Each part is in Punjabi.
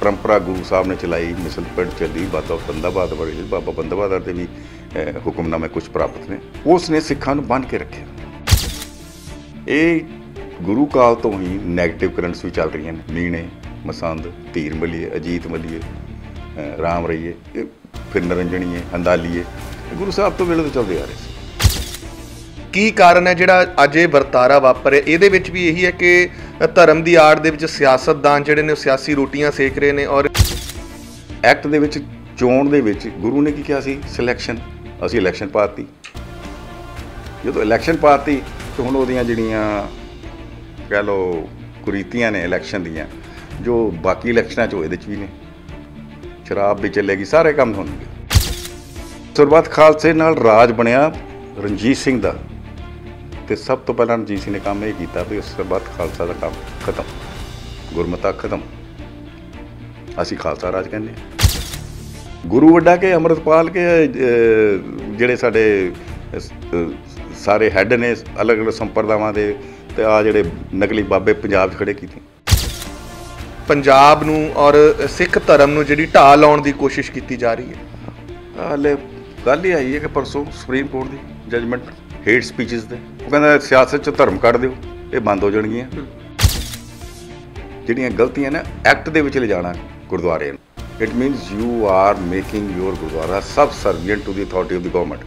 परंपरा गुरु साहब ने चलाई, मिसल पिंड चली, बाबा बंदा बहादुर बाबा बंदा बहादुर के भी हुक्मनामे कुछ प्राप्त ने, उसने सिखां नूं बंध के रखे। ये गुरु काल तो ही नैगेटिव करंट्स भी चल रही हैं, मीणे मसंद, धीर मलीए, अजीत मलीए, राम रहीए, फिर नरंजनीए, हंदालीए, गुरु साहब तो वेले तो चलते आ रहे थे। ਕੀ ਕਾਰਨ ਹੈ ਜਿਹੜਾ ਅੱਜ ਇਹ ਵਰਤਾਰਾ ਵਾਪਰਿਆ? ਇਹਦੇ ਵਿੱਚ ਵੀ ਇਹੀ ਹੈ ਕਿ ਧਰਮ ਦੀ ਆੜ ਦੇ ਵਿੱਚ ਸਿਆਸਤਦਾਨ ਜਿਹੜੇ ਨੇ ਉਹ ਸਿਆਸੀ ਰੋਟੀਆਂ ਸੇਕ ਰਹੇ ਨੇ। ਔਰ ਐਕਟ ਦੇ ਵਿੱਚ ਚੋਣ ਦੇ ਵਿੱਚ ਗੁਰੂ ਨੇ ਕੀ ਕਿਹਾ ਸੀ? ਸਿਲੈਕਸ਼ਨ। ਅਸੀਂ ਇਲੈਕਸ਼ਨ ਪਾਤੀ, ਜਦੋਂ ਇਲੈਕਸ਼ਨ ਪਾਤੀ ਤਾਂ ਹੁਣ ਉਹਦੀਆਂ ਜਿਹੜੀਆਂ ਕਹਿ ਲਓ ਕੁਰੀਤੀਆਂ ਨੇ ਇਲੈਕਸ਼ਨ ਦੀਆਂ, ਜੋ ਬਾਕੀ ਇਲੈਕਸ਼ਨਾਂ 'ਚ ਇਹਦੇ 'ਚ ਵੀ ਨੇ, ਸ਼ਰਾਬ ਵੀ ਚੱਲੇਗੀ, ਸਾਰੇ ਕੰਮ ਹੋਣਗੇ। ਸਰਬੱਤ ਖਾਲਸੇ ਨਾਲ ਰਾਜ ਬਣਿਆ ਰਣਜੀਤ ਸਿੰਘ ਦਾ, ਤੇ ਸਭ ਤੋਂ ਪਹਿਲਾਂ ਰਣਜੀਤ ਸਿੰਘ ਨੇ ਕੰਮ ਇਹ ਕੀਤਾ ਵੀ ਸਰਬੱਤ ਖਾਲਸਾ ਦਾ ਕੰਮ ਖਤਮ, ਗੁਰਮਤਾ ਖਤਮ, ਅਸੀਂ ਖਾਲਸਾ ਰਾਜ ਕਹਿੰਦੇ ਹਾਂ। ਗੁਰੂ ਵੱਡਾ ਕੇ ਅੰਮ੍ਰਿਤਪਾਲ ਕੇ ਜਿਹੜੇ ਸਾਡੇ ਸਾਰੇ ਹੈੱਡ ਨੇ ਅਲੱਗ ਅਲੱਗ ਸੰਪਰਦਾਵਾਂ ਦੇ, ਤੇ ਆ ਜਿਹੜੇ ਨਕਲੀ ਬਾਬੇ ਪੰਜਾਬ 'ਚ ਖੜੇ ਕੀਤੇ, ਪੰਜਾਬ ਨੂੰ ਔਰ ਸਿੱਖ ਧਰਮ ਨੂੰ ਜਿਹੜੀ ਢਾਹ ਲਾਉਣ ਦੀ ਕੋਸ਼ਿਸ਼ ਕੀਤੀ ਜਾ ਰਹੀ ਹੈ। ਹਾਲੇ ਗੱਲ ਹੀ ਆਈ ਹੈ ਕਿ ਪਰਸੋਂ ਸੁਪਰੀਮ ਕੋਰਟ ਦੀ ਜਜਮੈਂਟ ਹੇਟ ਸਪੀਚਿਸ ਦੇ, ਉਹ ਕਹਿੰਦਾ ਸਿਆਸਤ 'ਚ ਧਰਮ ਕੱਢ ਦਿਓ, ਇਹ ਬੰਦ ਹੋ ਜਾਣਗੀਆਂ। ਜਿਹੜੀਆਂ ਗਲਤੀਆਂ ਨੇ ਐਕਟ ਦੇ ਵਿੱਚ ਲਿਜਾਣਾ ਗੁਰਦੁਆਰੇ ਨੂੰ, it means you are making your gurdwara subservient to the authority of the government.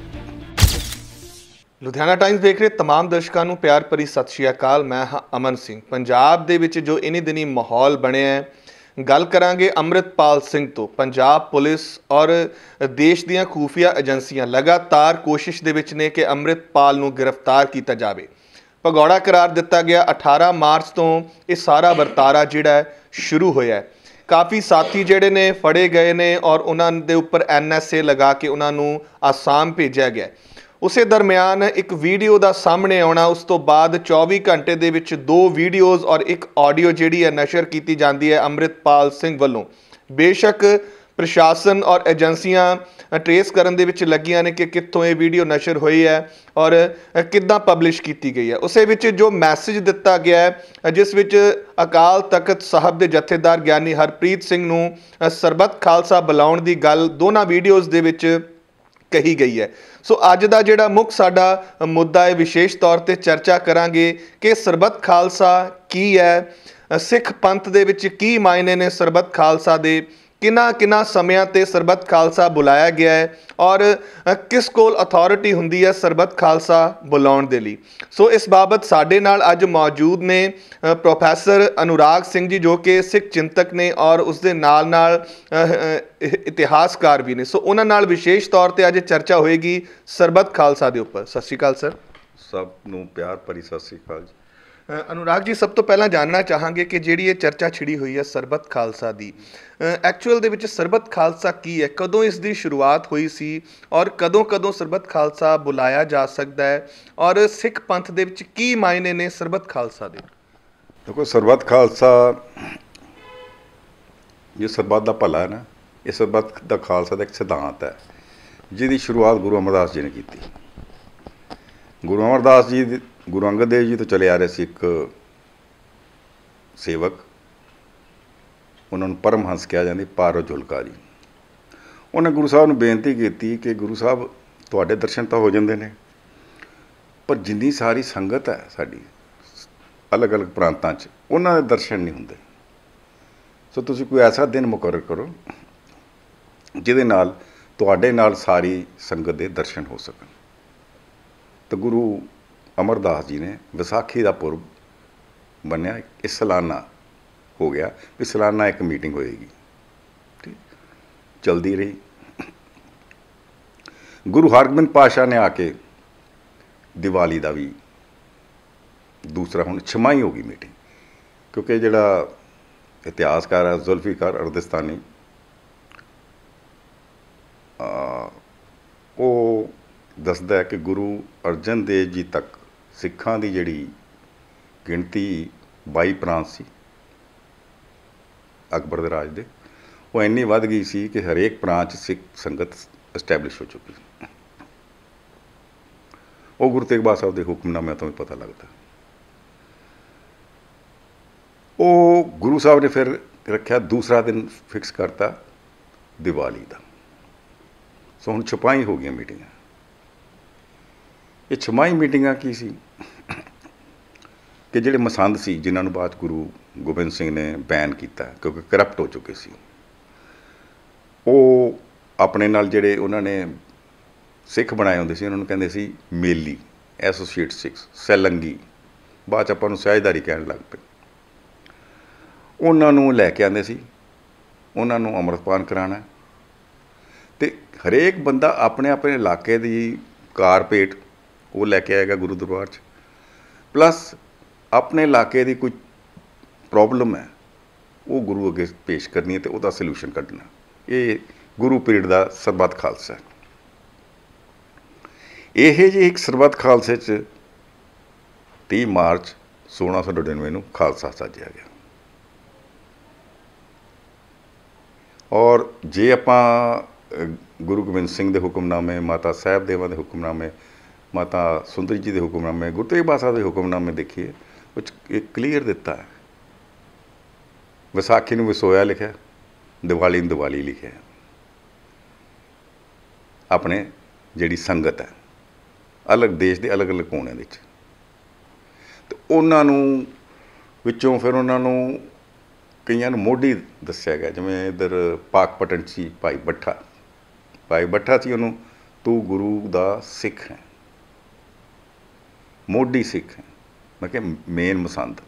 Ludhiana Times ਦੇਖ ਰਹੇ ਤਮਾਮ ਦਰਸ਼ਕਾਂ ਨੂੰ ਪਿਆਰ ਭਰੀ ਸਤਿ ਸ਼੍ਰੀ ਅਕਾਲ। ਮੈਂ ਹਾਂ ਅਮਨ ਸਿੰਘ। ਪੰਜਾਬ ਦੇ ਵਿੱਚ ਜੋ ਇਨੀ ਦਿਨੀ ਮਾਹੌਲ ਬਣਿਆ ਹੈ, ਗੱਲ ਕਰਾਂਗੇ ਅੰਮ੍ਰਿਤਪਾਲ ਸਿੰਘ ਤੋਂ। ਪੰਜਾਬ ਪੁਲਿਸ ਔਰ ਦੇਸ਼ ਦੀਆਂ ਖੂਫੀਆ ਏਜੰਸੀਆਂ ਲਗਾਤਾਰ ਕੋਸ਼ਿਸ਼ ਦੇ ਵਿੱਚ ਨੇ ਕਿ ਅੰਮ੍ਰਿਤਪਾਲ ਨੂੰ ਗ੍ਰਿਫਤਾਰ ਕੀਤਾ ਜਾਵੇ। ਭਗੌੜਾ ਕਰਾਰ ਦਿੱਤਾ ਗਿਆ। 18 ਮਾਰਚ ਤੋਂ ਇਹ ਸਾਰਾ ਵਰਤਾਰਾ ਜਿਹੜਾ ਹੈ ਸ਼ੁਰੂ ਹੋਇਆ ਹੈ। ਕਾਫੀ ਸਾਥੀ ਜਿਹੜੇ ਨੇ ਫੜੇ ਗਏ ਨੇ ਔਰ ਉਹਨਾਂ ਦੇ ਉੱਪਰ NSA ਲਗਾ ਕੇ ਉਹਨਾਂ ਨੂੰ ਆਸਾਮ ਭੇਜਿਆ ਗਿਆ। ਉਸੇ ਦਰਮਿਆਨ ਇੱਕ ਵੀਡੀਓ ਦਾ ਸਾਹਮਣੇ ਆਉਣਾ, ਉਸ ਤੋਂ ਬਾਅਦ 24 ਘੰਟੇ ਦੇ ਵਿੱਚ 2 ਵੀਡੀਓਜ਼ ਔਰ ਇੱਕ ਆਡੀਓ ਜਿਹੜੀ ਹੈ ਨਸ਼ਰ ਕੀਤੀ ਜਾਂਦੀ ਹੈ ਅੰਮ੍ਰਿਤਪਾਲ ਸਿੰਘ ਵੱਲੋਂ। ਬੇਸ਼ੱਕ ਪ੍ਰਸ਼ਾਸਨ ਔਰ ਏਜੰਸੀਆਂ ਟਰੇਸ ਕਰਨ ਦੇ ਵਿੱਚ ਲੱਗੀਆਂ ਨੇ ਕਿ ਕਿੱਥੋਂ ਇਹ ਵੀਡੀਓ ਨਸ਼ਰ ਹੋਈ ਹੈ ਔਰ ਕਿੱਦਾਂ ਪਬਲਿਸ਼ ਕੀਤੀ ਗਈ ਹੈ। ਉਸੇ ਵਿੱਚ ਜੋ ਮੈਸੇਜ ਦਿੱਤਾ ਗਿਆ ਹੈ, ਜਿਸ ਵਿੱਚ ਅਕਾਲ ਤਖਤ ਸਾਹਿਬ ਦੇ ਜਥੇਦਾਰ ਗਿਆਨੀ ਹਰਪ੍ਰੀਤ ਸਿੰਘ ਨੂੰ ਸਰਬੱਤ ਖਾਲਸਾ ਬੁਲਾਉਣ ਦੀ ਗੱਲ ਦੋਨਾਂ ਵੀਡੀਓਜ਼ ਦੇ ਵਿੱਚ ਕਹੀ ਗਈ ਹੈ। ਸੋ ਅੱਜ ਦਾ ਜਿਹੜਾ ਮੁੱਖ ਸਾਡਾ ਮੁੱਦਾ ਹੈ, ਵਿਸ਼ੇਸ਼ ਤੌਰ 'ਤੇ ਚਰਚਾ ਕਰਾਂਗੇ ਕਿ ਸਰਬੱਤ ਖਾਲਸਾ ਕੀ ਹੈ, ਸਿੱਖ ਪੰਥ ਦੇ ਵਿੱਚ ਕੀ ਮਾਇਨੇ ਨੇ ਸਰਬੱਤ ਖਾਲਸਾ ਦੇ, ਕਿਹਨਾਂ ਸਮਿਆਂ 'ਤੇ ਸਰਬੱਤ ਖਾਲਸਾ ਬੁਲਾਇਆ ਗਿਆ ਹੈ ਔਰ ਕਿਸ ਕੋਲ ਅਥਾਰਟੀ ਹੁੰਦੀ ਹੈ ਸਰਬੱਤ ਖਾਲਸਾ ਬੁਲਾਉਣ ਦੇ ਲਈ। ਸੋ ਇਸ ਬਾਬਤ ਸਾਡੇ ਨਾਲ ਅੱਜ ਮੌਜੂਦ ਨੇ ਪ੍ਰੋਫੈਸਰ ਅਨੁਰਾਗ ਸਿੰਘ ਜੀ, ਜੋ ਕਿ ਸਿੱਖ ਚਿੰਤਕ ਨੇ ਔਰ ਉਸਦੇ ਨਾਲ ਇਤਿਹਾਸਕਾਰ ਵੀ ਨੇ। ਸੋ ਉਹਨਾਂ ਨਾਲ ਵਿਸ਼ੇਸ਼ ਤੌਰ 'ਤੇ ਅੱਜ ਚਰਚਾ ਹੋਏਗੀ ਸਰਬੱਤ ਖਾਲਸਾ ਦੇ ਉੱਪਰ। ਸਤਿ ਸ਼੍ਰੀ ਅਕਾਲ ਸਰ। ਸਭ ਨੂੰ ਪਿਆਰ ਭਰੀ ਸਤਿ ਸ਼੍ਰੀ ਅਕਾਲ ਜੀ। ਅਨੁਰਾਗ ਜੀ, ਸਭ ਤੋਂ ਪਹਿਲਾਂ ਜਾਣਨਾ ਚਾਹਾਂਗੇ ਕਿ ਜਿਹੜੀ ਇਹ ਚਰਚਾ ਛਿੜੀ ਹੋਈ ਹੈ ਸਰਬੱਤ ਖਾਲਸਾ ਦੀ, ਐਕਚੁਅਲ ਦੇ ਵਿੱਚ ਸਰਬੱਤ ਖਾਲਸਾ ਕੀ ਹੈ, ਕਦੋਂ ਇਸ ਦੀ ਸ਼ੁਰੂਆਤ ਹੋਈ ਸੀ ਔਰ ਕਦੋਂ ਸਰਬੱਤ ਖਾਲਸਾ ਬੁਲਾਇਆ ਜਾ ਸਕਦਾ ਹੈ ਔਰ ਸਿੱਖ ਪੰਥ ਦੇ ਵਿੱਚ ਕੀ ਮਾਇਨੇ ਨੇ ਸਰਬੱਤ ਖਾਲਸਾ ਦੇ? ਦੇਖੋ, ਸਰਬੱਤ ਖਾਲਸਾ, ਇਹ ਸਰਬੱਤ ਦਾ ਭਲਾ ਹੈ ਨਾ, ਇਹ ਸਰਬੱਤ ਦਾ ਖਾਲਸਾ ਦਾ ਇੱਕ ਸਿਧਾਂਤ ਹੈ ਜਿਹਦੀ ਸ਼ੁਰੂਆਤ ਗੁਰੂ ਅਮਰਦਾਸ ਜੀ ਨੇ ਕੀਤੀ। ਗੁਰੂ ਅਮਰਦਾਸ ਜੀ ਗੁਰੂ ਅੰਗਦ ਦੇਵ ਜੀ ਤੋਂ ਚਲੇ ਆ ਰਹੇ ਸੀ ਇੱਕ ਸੇਵਕ, ਉਹਨਾਂ ਨੂੰ ਪਰਮਹੰਸ ਕਿਹਾ ਜਾਂਦੀ, ਪਾਰੋ ਝੁਲਕਾ ਜੀ। ਉਹਨੇ ਗੁਰੂ ਸਾਹਿਬ ਨੂੰ ਬੇਨਤੀ ਕੀਤੀ ਕਿ ਗੁਰੂ ਸਾਹਿਬ, ਤੁਹਾਡੇ ਦਰਸ਼ਨ ਤਾਂ ਹੋ ਜਾਂਦੇ ਨੇ, ਪਰ ਜਿੰਨੀ ਸਾਰੀ ਸੰਗਤ ਹੈ ਸਾਡੀ ਅਲੱਗ ਅਲੱਗ ਪ੍ਰਾਂਤਾਂ 'ਚ, ਉਹਨਾਂ ਦੇ ਦਰਸ਼ਨ ਨਹੀਂ ਹੁੰਦੇ। ਸੋ ਤੁਸੀਂ ਕੋਈ ਐਸਾ ਦਿਨ ਮੁਕਰਰ ਕਰੋ ਜਿਹਦੇ ਨਾਲ ਤੁਹਾਡੇ ਨਾਲ ਸਾਰੀ ਸੰਗਤ ਦੇ ਦਰਸ਼ਨ ਹੋ ਸਕਣ। ਤਾਂ ਗੁਰੂ ਅਮਰਦਾਸ ਜੀ ਨੇ ਵਿਸਾਖੀ ਦਾ ਪੁਰਬ ਬੰਨਿਆ, ਇਹ ਸਾਲਾਨਾ ਹੋ ਗਿਆ ਵੀ ਸਾਲਾਨਾ ਇੱਕ ਮੀਟਿੰਗ ਹੋਏਗੀ। ਠੀਕ, ਚਲਦੀ ਰਹੀ। ਗੁਰੂ ਹਰਗੋਬਿੰਦ ਪਾਤਸ਼ਾਹ ਨੇ ਆ ਕੇ ਦੀਵਾਲੀ ਦਾ ਵੀ ਦੂਸਰਾ, ਹੁਣ ਛਮਾਈ ਹੋ ਗਈ ਮੀਟਿੰਗ, ਕਿਉਂਕਿ ਜਿਹੜਾ ਇਤਿਹਾਸਕਾਰ ਹੈ ਜ਼ੁਲਫੀਕਾਰ ਅਰਦਿਸਤਾਨੀ, ਉਹ ਦੱਸਦਾ ਹੈ ਕਿ ਗੁਰੂ ਅਰਜਨ ਦੇਵ ਜੀ ਤੱਕ ਸਿੱਖਾਂ ਦੀ ਜਿਹੜੀ ਗਿਣਤੀ 22 ਪ੍ਰਾਂਤ ਸੀ ਅਕਬਰ ਦੇ ਰਾਜ ਦੇ, ਉਹ ਇੰਨੀ ਵੱਧ ਗਈ ਸੀ ਕਿ ਹਰੇਕ ਪ੍ਰਾਂਤ 'ਚ ਸਿੱਖ ਸੰਗਤ ਐਸਟੈਬਲਿਸ਼ ਹੋ ਚੁੱਕੀ। ਉਹ ਗੁਰੂ ਤੇਗ ਬਹਾਦਰ ਸਾਹਿਬ ਦੇ ਹੁਕਮਨਾਮਿਆਂ ਤੋਂ ਵੀ ਪਤਾ ਲੱਗਦਾ। ਉਹ ਗੁਰੂ ਸਾਹਿਬ ਨੇ ਫਿਰ ਰੱਖਿਆ, ਦੂਸਰਾ ਦਿਨ ਫਿਕਸ ਕਰਤਾ ਦੀਵਾਲੀ ਦਾ। ਸੋ ਹੁਣ ਛਪਾਈ ਹੋ ਗਈਆਂ ਮੀਟਿੰਗਾਂ। ਇਹ ਛਮਾਈ ਮੀਟਿੰਗਾਂ ਕੀ ਸੀ ਕਿ ਜਿਹੜੇ ਮਸੰਦ ਸੀ, ਜਿਨ੍ਹਾਂ ਨੂੰ ਬਾਅਦ ਗੁਰੂ ਗੋਬਿੰਦ ਸਿੰਘ ਨੇ ਬੈਨ ਕੀਤਾ ਕਿਉਂਕਿ ਕਰਪਟ ਹੋ ਚੁੱਕੇ ਸੀ, ਉਹ ਆਪਣੇ ਨਾਲ ਜਿਹੜੇ ਉਹਨਾਂ ਨੇ ਸਿੱਖ ਬਣਾਏ ਹੁੰਦੇ ਸੀ ਉਹਨਾਂ ਨੂੰ ਕਹਿੰਦੇ ਸੀ ਮੇਲੀ, ਐਸੋਸੀਏਟ ਸਿੱਖਸ, ਸੈਲੰਗੀ, ਬਾਅਦ 'ਚ ਆਪਾਂ ਨੂੰ ਸਹਿਜਦਾਰੀ ਕਹਿਣ ਲੱਗ ਪਏ। ਉਹਨਾਂ ਨੂੰ ਲੈ ਕੇ ਆਉਂਦੇ ਸੀ, ਉਹਨਾਂ ਨੂੰ ਅੰਮ੍ਰਿਤਪਾਨ ਕਰਾਉਣਾ, ਅਤੇ ਹਰੇਕ ਬੰਦਾ ਆਪਣੇ ਆਪਣੇ ਇਲਾਕੇ ਦੀ ਕਾਰਪੇਟ ਉਹ ਲੈ ਕੇ ਆਏਗਾ ਗੁਰੂ ਦਰਬਾਰ 'ਚ, ਪਲੱਸ ਆਪਣੇ ਇਲਾਕੇ ਦੀ ਕੋਈ ਪ੍ਰੋਬਲਮ ਹੈ ਉਹ ਗੁਰੂ ਅੱਗੇ ਪੇਸ਼ ਕਰਨੀ ਹੈ ਅਤੇ ਉਹਦਾ ਸਲਿਊਸ਼ਨ ਕੱਢਣਾ। ਇਹ ਗੁਰੂ ਪੀਰੀਅਡ ਦਾ ਸਰਬੱਤ ਖਾਲਸਾ। ਇਹ ਜਿਹੇ ਇੱਕ ਸਰਬੱਤ ਖਾਲਸੇ 'ਚ 30 ਮਾਰਚ 1699 ਨੂੰ ਖਾਲਸਾ ਸਾਜਿਆ ਗਿਆ। ਔਰ ਜੇ ਆਪਾਂ ਗੁਰੂ ਗੋਬਿੰਦ ਸਿੰਘ ਦੇ ਹੁਕਮਨਾਮੇ, ਮਾਤਾ ਸਾਹਿਬ ਦੇਵਾਂ ਦੇ ਹੁਕਮਨਾਮੇ, ਮਾਤਾ ਸੁੰਦਰੀ ਜੀ ਦੇ ਹੁਕਮਨਾਮੇ, ਗੁਰੂ ਤੇਗ ਬਹਾਦਰ ਸਾਹਿਬ ਦੇ ਹੁਕਮਨਾਮੇ ਦੇਖੀਏ, ਉਹ 'ਚ ਇਹ ਕਲੀਅਰ ਦਿੱਤਾ ਹੈ। ਵਿਸਾਖੀ ਨੂੰ ਵਿਸੋਇਆ ਲਿਖਿਆ, ਦੀਵਾਲੀ ਨੂੰ ਦੀਵਾਲੀ ਲਿਖਿਆ। ਆਪਣੇ ਜਿਹੜੀ ਸੰਗਤ ਹੈ ਅਲੱਗ ਦੇਸ਼ ਦੇ ਅਲੱਗ ਅਲੱਗ ਕੋਨਿਆਂ ਵਿੱਚ, ਅਤੇ ਉਹਨਾਂ ਨੂੰ ਵਿੱਚੋਂ ਫਿਰ ਉਹਨਾਂ ਨੂੰ ਕਈਆਂ ਨੂੰ ਮੋਢੀ ਦੱਸਿਆ ਗਿਆ। ਜਿਵੇਂ ਇੱਧਰ ਪਾਕਪਟਨ ਸੀ ਭਾਈ ਬੱਠਾ ਸੀ, ਉਹਨੂੰ ਤੂੰ ਗੁਰੂ ਦਾ ਸਿੱਖ ਹੈ, ਮੋਢੀ ਸਿੱਖ ਹੈ, ਮੈਂ ਕਿਹਾ ਮੇਨ ਮਸੰਦ।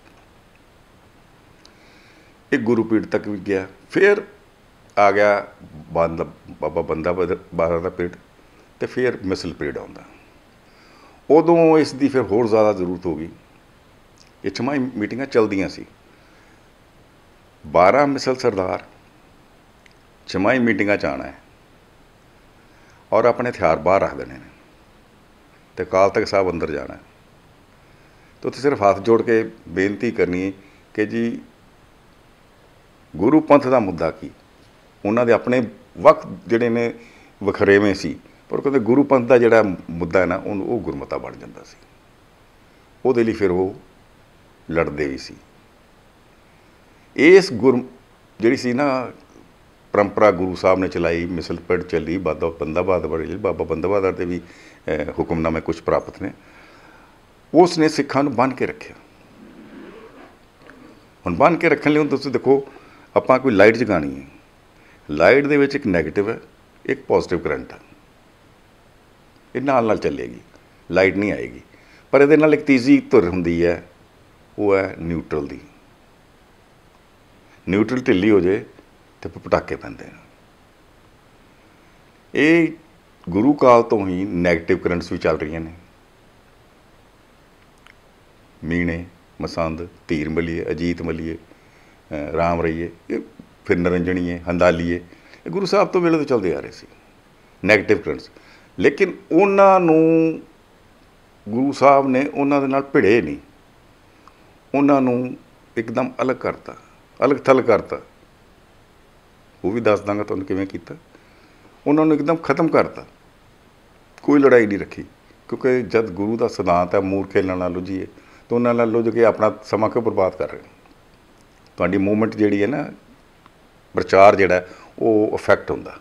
ਇਹ ਗੁਰੂ ਪੀੜ ਤੱਕ ਵੀ ਗਿਆ। ਫਿਰ ਆ ਗਿਆ ਬਾਬਾ ਬੰਦਾ ਬਹਾਦਰ ਦਾ ਪੀੜ, ਅਤੇ ਫਿਰ ਮਿਸਲ ਪੀੜ ਆਉਂਦਾ। ਉਦੋਂ ਇਸ ਦੀ ਫਿਰ ਹੋਰ ਜ਼ਿਆਦਾ ਜ਼ਰੂਰਤ ਹੋ ਗਈ। ਇਹ ਛਮਾਈ ਮੀਟਿੰਗਾਂ ਚੱਲਦੀਆਂ ਸੀ। 12 ਮਿਸਲ ਸਰਦਾਰ ਛਮਾਈ ਮੀਟਿੰਗਾਂ 'ਚ ਆਉਣਾ ਹੈ ਔਰ ਆਪਣੇ ਹਥਿਆਰ ਬਾਹਰ ਰੱਖ ਦੇਣੇ ਨੇ, ਅਤੇ ਅਕਾਲ ਤਖਤ ਸਾਹਿਬ ਅੰਦਰ ਜਾਣਾ। ਅਤੇ ਉੱਥੇ ਸਿਰਫ ਹੱਥ ਜੋੜ ਕੇ ਬੇਨਤੀ ਕਰਨੀ ਕਿ ਜੀ ਗੁਰੂ ਪੰਥ ਦਾ ਮੁੱਦਾ ਕੀ। ਉਹਨਾਂ ਦੇ ਆਪਣੇ ਵਕਤ ਜਿਹੜੇ ਨੇ ਵਖਰੇਵੇਂ ਸੀ, ਪਰ ਕਹਿੰਦੇ ਗੁਰੂ ਪੰਥ ਦਾ ਜਿਹੜਾ ਮੁੱਦਾ ਹੈ ਨਾ, ਉਹਨੂੰ ਉਹ ਗੁਰਮਤਾ ਬਣ ਜਾਂਦਾ ਸੀ। ਉਹਦੇ ਲਈ ਫਿਰ ਉਹ ਲੜਦੇ ਵੀ ਸੀ। ਇਸ ਜਿਹੜੀ ਸੀ ਨਾ ਪਰੰਪਰਾ ਗੁਰੂ ਸਾਹਿਬ ਨੇ ਚਲਾਈ, ਮਿਸਲ ਪੀੜ ਚੱਲੀ, ਬੰਦਾ ਬਹਾਦਰ ਬੜੀ, ਬਾਬਾ ਬੰਦਾ ਬਹਾਦਰ ਦੇ ਵੀ ਹੁਕਮਨਾਮੇ ਕੁਛ ਪ੍ਰਾਪਤ ਨੇ। ਉਸ ਨੇ ਸਿੱਖਾਂ ਨੂੰ ਬੰਨ੍ਹ ਕੇ ਰੱਖਿਆ। ਹੁਣ ਬੰਨ੍ਹ ਕੇ ਰੱਖਣ ਲਈ ਹੁਣ ਤੁਸੀਂ ਦੇਖੋ, ਆਪਾਂ ਕੋਈ ਲਾਈਟ ਜਗਾਉਣੀ ਹੈ, ਲਾਈਟ ਦੇ ਵਿੱਚ ਇੱਕ ਨੈਗੇਟਿਵ ਹੈ, ਇੱਕ ਪੋਜ਼ੀਟਿਵ ਕਰੰਟ ਹੈ, ਇਹ ਨਾਲ ਨਾਲ ਚੱਲੇਗੀ, ਲਾਈਟ ਨਹੀਂ ਆਏਗੀ। ਪਰ ਇਹਦੇ ਨਾਲ ਇੱਕ ਤੀਜੀ ਧੁਰ ਹੁੰਦੀ ਹੈ, ਉਹ ਹੈ ਨਿਊਟਰਲ ਦੀ। ਨਿਊਟਰਲ ਢਿੱਲੀ ਹੋ ਜਾਏ ਅਤੇ ਪਟਾਕੇ ਪੈਂਦੇ ਨੇ। ਇਹ ਗੁਰੂ ਕਾਲ ਤੋਂ ਹੀ ਨੈਗੇਟਿਵ ਕਰੰਟਸ ਵੀ ਚੱਲ ਰਹੀਆਂ ਨੇ। ਮੀਣੇ, ਮਸੰਦ, ਧੀਰ ਮਲੀਏ, ਅਜੀਤ ਮਲੀਏ, ਰਾਮ ਰਹੀਏ, ਇਹ ਫਿਰ ਨਰਿੰਜਣੀਏ, ਹੰਦਾਲੀਏ, ਇਹ ਗੁਰੂ ਸਾਹਿਬ ਤੋਂ ਵੇਲੇ ਤੋਂ ਚੱਲਦੇ ਆ ਰਹੇ ਸੀ ਨੈਗੇਟਿਵ ਕਰੰਟਸ। ਲੇਕਿਨ ਉਹਨਾਂ ਨੂੰ ਗੁਰੂ ਸਾਹਿਬ ਨੇ ਉਹਨਾਂ ਦੇ ਨਾਲ ਭਿੜੇ ਨਹੀਂ, ਉਹਨਾਂ ਨੂੰ ਇੱਕਦਮ ਅਲੱਗ ਕਰਤਾ, ਅਲੱਗ ਥਲੱਗ ਕਰਤਾ। ਉਹ ਵੀ ਦੱਸ ਦਾਂਗਾ ਤੁਹਾਨੂੰ ਕਿਵੇਂ ਕੀਤਾ। ਉਹਨਾਂ ਨੂੰ ਇੱਕਦਮ ਖ਼ਤਮ ਕਰਤਾ, ਕੋਈ ਲੜਾਈ ਨਹੀਂ ਰੱਖੀ, ਕਿਉਂਕਿ ਜਦ ਗੁਰੂ ਦਾ ਸਿਧਾਂਤ ਹੈ ਮੂਰਖੇ ਨਾਲ ਲੁੱਝੀਏ, ਤਾਂ ਉਹਨਾਂ ਨਾਲ ਲੁੱਝ ਕੇ ਆਪਣਾ ਸਮਾਂ ਕਿਉਂ ਬਰਬਾਦ ਕਰ ਰਹੇ। ਤੁਹਾਡੀ ਮੂਵਮੈਂਟ ਜਿਹੜੀ ਹੈ ਨਾ, ਪ੍ਰਚਾਰ ਜਿਹੜਾ ਉਹ ਇਫੈਕਟ ਹੁੰਦਾ।